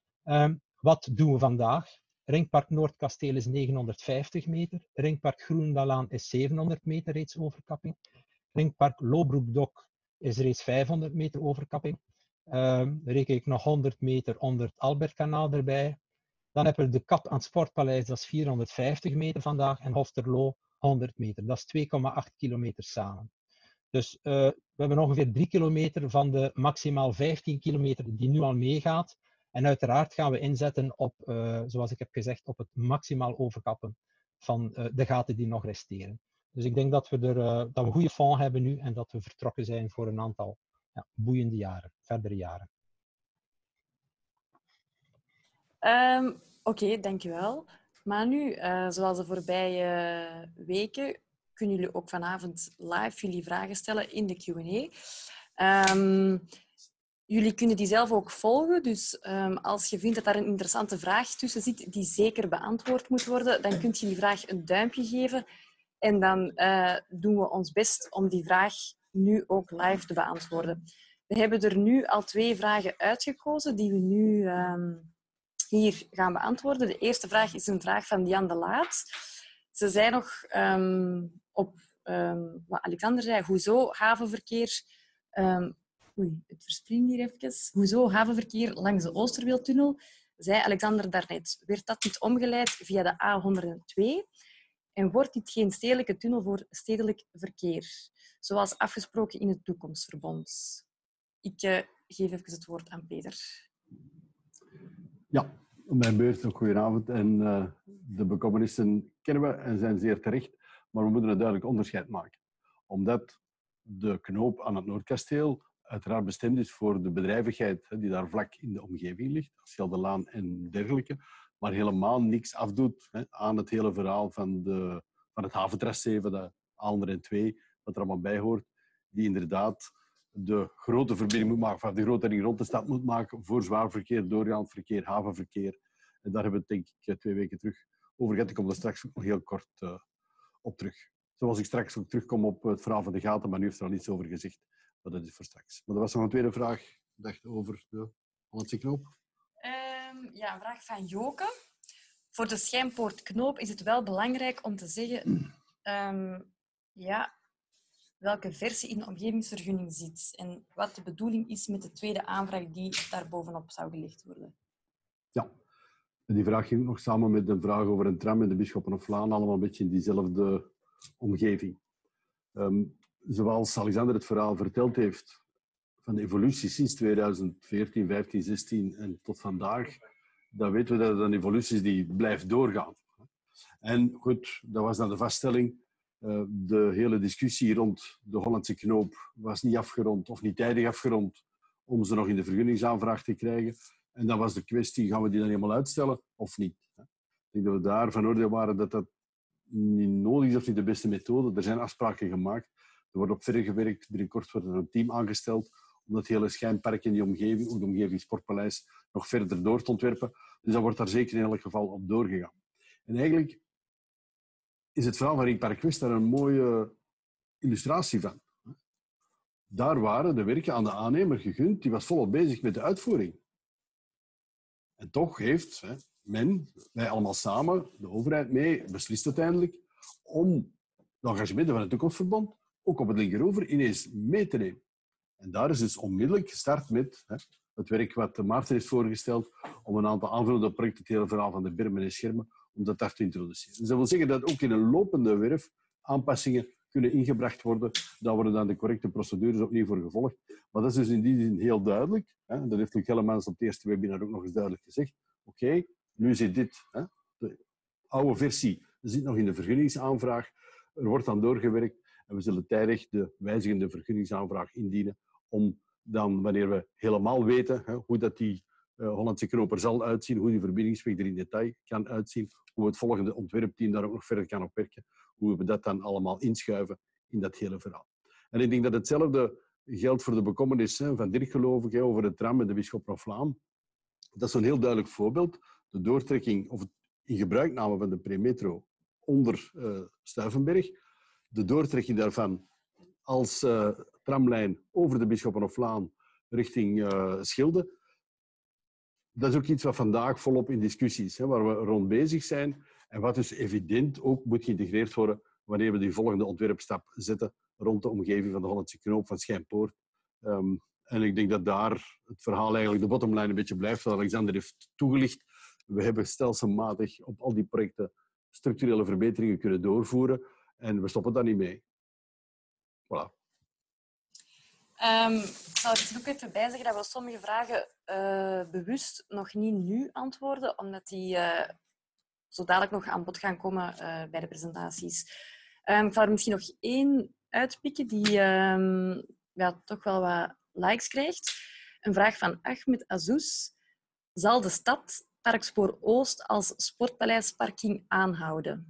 Um, Wat doen we vandaag? Ringpark Noordkasteel is negenhonderdvijftig meter. Ringpark Groenendalaan is zevenhonderd meter reeds overkapping. Ringpark Lobroekdok is reeds vijfhonderd meter overkapping. Um, reken ik nog honderd meter onder het Albertkanaal erbij. Dan hebben we de Kap aan het Sportpaleis, dat is vierhonderdvijftig meter vandaag. En Hofterlo honderd meter, dat is twee komma acht kilometer samen. Dus uh, we hebben ongeveer drie kilometer van de maximaal vijftien kilometer die nu al meegaat. En uiteraard gaan we inzetten op, uh, zoals ik heb gezegd, op het maximaal overkappen van uh, de gaten die nog resteren. Dus ik denk dat we, er, uh, dat we een goede fond hebben nu en dat we vertrokken zijn voor een aantal ja, boeiende jaren, verdere jaren. Um, Oké, okay, dankjewel. Maar nu, uh, zoals de voorbije weken, kunnen jullie ook vanavond live jullie vragen stellen in de Q en A. Um, Jullie kunnen die zelf ook volgen, dus um, als je vindt dat daar een interessante vraag tussen zit die zeker beantwoord moet worden, dan kunt je die vraag een duimpje geven en dan uh, doen we ons best om die vraag nu ook live te beantwoorden. We hebben er nu al twee vragen uitgekozen die we nu um, hier gaan beantwoorden. De eerste vraag is een vraag van Diane de Laat. Ze zei nog um, op um, wat Alexander zei, hoezo havenverkeer... Um, Oei, het verspringt hier even. Hoezo havenverkeer langs de Oosterweeltunnel? zei Alexander daarnet, werd dat niet omgeleid via de A honderdtwee en wordt dit geen stedelijke tunnel voor stedelijk verkeer, zoals afgesproken in het toekomstverbond? Ik uh, geef even het woord aan Peter. Ja, op mijn beurt ook goedenavond. En uh, de bekommernissen kennen we en zijn zeer terecht, maar we moeten een duidelijk onderscheid maken. Omdat de knoop aan het Noordkasteel uiteraard bestemd is voor de bedrijvigheid hè, die daar vlak in de omgeving ligt, Scheldelaan en dergelijke, maar helemaal niks afdoet hè, aan het hele verhaal van, de, van het haventracé, van de A honderdtwee, wat er allemaal bij hoort, die inderdaad de grote verbinding moet maken, of de grote ring rond de stad moet maken voor zwaar verkeer, doorgaand verkeer, havenverkeer. En daar hebben we het denk ik twee weken terug over gehad. Ik kom daar straks nog heel kort uh, op terug. Zoals ik straks ook terugkom op het verhaal van de gaten, maar nu heeft er al iets over gezegd. Maar dat is voor straks. Maar er was nog een tweede vraag, ik dacht, over de Hollandse knoop. Um, ja, een vraag van Joke. Voor de Schijnpoortknoop is het wel belangrijk om te zeggen um, ja, welke versie in de omgevingsvergunning zit en wat de bedoeling is met de tweede aanvraag die daar bovenop zou gelegd worden. Ja, en die vraag ging nog samen met een vraag over een tram en de Bisschoppenhoflaan, allemaal een beetje in diezelfde omgeving. Um, zoals Alexander het verhaal verteld heeft, van de evolutie sinds tweeduizend veertien, vijftien, zestien en tot vandaag, dan weten we dat het een evolutie is die blijft doorgaan. En goed, dat was dan de vaststelling. Uh, de hele discussie rond de Hollandse knoop was niet afgerond of niet tijdig afgerond om ze nog in de vergunningsaanvraag te krijgen. En dan was de kwestie, gaan we die dan helemaal uitstellen of niet? Ik denk dat we daar van oordeel waren dat dat niet nodig is of niet de beste methode. Er zijn afspraken gemaakt. Er wordt op verder gewerkt. Binnenkort wordt er een team aangesteld om dat hele schijnpark in die omgeving, ook de omgeving Sportpaleis, nog verder door te ontwerpen. Dus dat wordt daar zeker in elk geval op doorgegaan. En eigenlijk is het verhaal van Ringpark West daar een mooie illustratie van. Daar waren de werken aan de aannemer gegund, die was volop bezig met de uitvoering. En toch heeft hè, men, wij allemaal samen, de overheid mee, beslist uiteindelijk om de engagementen van het toekomstverbond ook op het linkeroever ineens mee te nemen. En daar is dus onmiddellijk gestart met hè, het werk wat Maarten heeft voorgesteld om een aantal aanvullende projecten, het hele verhaal van de bermen en schermen, om dat daar te introduceren. Dus dat wil zeggen dat ook in een lopende werf aanpassingen kunnen ingebracht worden. Daar worden dan de correcte procedures opnieuw voor gevolgd. Maar dat is dus in die zin heel duidelijk. Hè. Dat heeft Luc Hellemans op het eerste webinar ook nog eens duidelijk gezegd. Oké, okay, nu zit dit. Hè. De oude versie zit nog in de vergunningsaanvraag. Er wordt dan doorgewerkt en we zullen tijdig de wijzigende vergunningsaanvraag indienen om dan, wanneer we helemaal weten hè, hoe dat die uh, Hollandse knoop er zal uitzien, hoe die verbindingsweg er in detail kan uitzien, hoe het volgende ontwerpteam daar ook nog verder kan op werken, hoe we dat dan allemaal inschuiven in dat hele verhaal. En ik denk dat hetzelfde geldt voor de bekommernis hè, van Dirk, geloof ik, hè, over de tram en de Bisschoppenhoflaan. Dat is een heel duidelijk voorbeeld. De doortrekking of het in gebruikname van de premetro onder uh, Stuivenberg, de doortrekking daarvan als uh, tramlijn over de Bisschoppenhoflaan richting uh, Schilde. Dat is ook iets wat vandaag volop in discussie is, hè, waar we rond bezig zijn en wat dus evident ook moet geïntegreerd worden wanneer we die volgende ontwerpstap zetten rond de omgeving van de Hollandse knoop van Schijnpoort. Um, en ik denk dat daar het verhaal eigenlijk de bottomline een beetje blijft, wat Alexander heeft toegelicht. We hebben stelselmatig op al die projecten structurele verbeteringen kunnen doorvoeren en we stoppen daar niet mee. Voilà. Um, ik zal er ook even bij zeggen dat we sommige vragen uh, bewust nog niet nu antwoorden, omdat die uh, zo dadelijk nog aan bod gaan komen uh, bij de presentaties. Um, ik zal er misschien nog één uitpikken die um, ja, toch wel wat likes krijgt. Een vraag van Ahmed Azouz. Zal de stad Parkspoor Oost als sportpaleisparking aanhouden?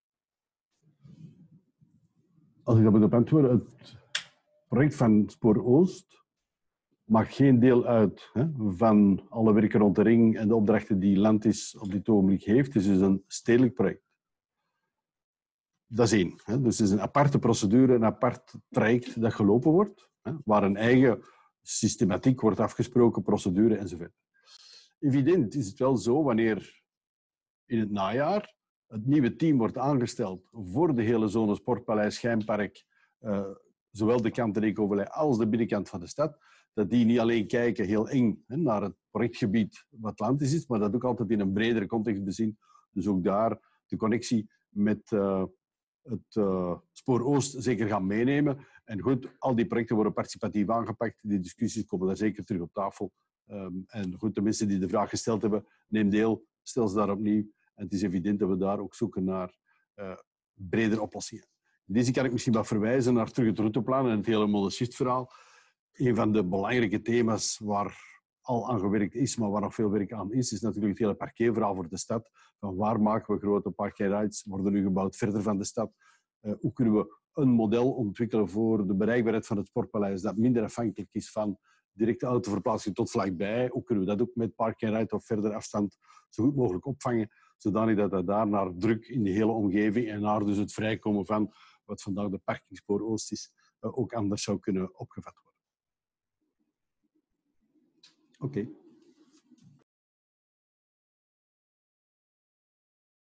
Als ik dat moet op antwoorden, het project van Spoor Oost maakt geen deel uit hè, van alle werken rond de ring en de opdrachten die Landis op dit ogenblik heeft. Het is dus een stedelijk project. Dat is één. Hè. Dus het is een aparte procedure, een apart traject dat gelopen wordt, hè, waar een eigen systematiek wordt afgesproken, procedure enzovoort. Evident is het wel zo, wanneer in het najaar het nieuwe team wordt aangesteld voor de hele zone Sportpaleis, Schijnpark, uh, zowel de kant Eekhovenlei als de binnenkant van de stad, dat die niet alleen kijken, heel eng, hè, naar het projectgebied wat Atlantis is, maar dat ook altijd in een bredere context bezien. Dus ook daar de connectie met uh, het uh, Spoor Oost zeker gaan meenemen. En goed, al die projecten worden participatief aangepakt. Die discussies komen daar zeker terug op tafel. Um, en goed, de mensen die de vraag gesteld hebben, neem deel, stel ze daar opnieuw. En het is evident dat we daar ook zoeken naar uh, bredere oplossingen. In deze kan ik misschien wat verwijzen naar terug het routeplan en het hele Model Shift verhaal. Een van de belangrijke thema's waar al aan gewerkt is, maar waar nog veel werk aan is, is natuurlijk het hele parkeerverhaal voor de stad. Van waar maken we grote park-and-rides? Worden nu gebouwd verder van de stad? Uh, hoe kunnen we een model ontwikkelen voor de bereikbaarheid van het Sportpaleis dat minder afhankelijk is van directe autoverplaatsing tot vlakbij? Hoe kunnen we dat ook met park-and-ride op verder afstand zo goed mogelijk opvangen, zodanig dat we daar naar druk in de hele omgeving en naar dus het vrijkomen van wat vandaag de parkingspoor Oost is, uh, ook anders zou kunnen opgevat worden. Oké. Okay.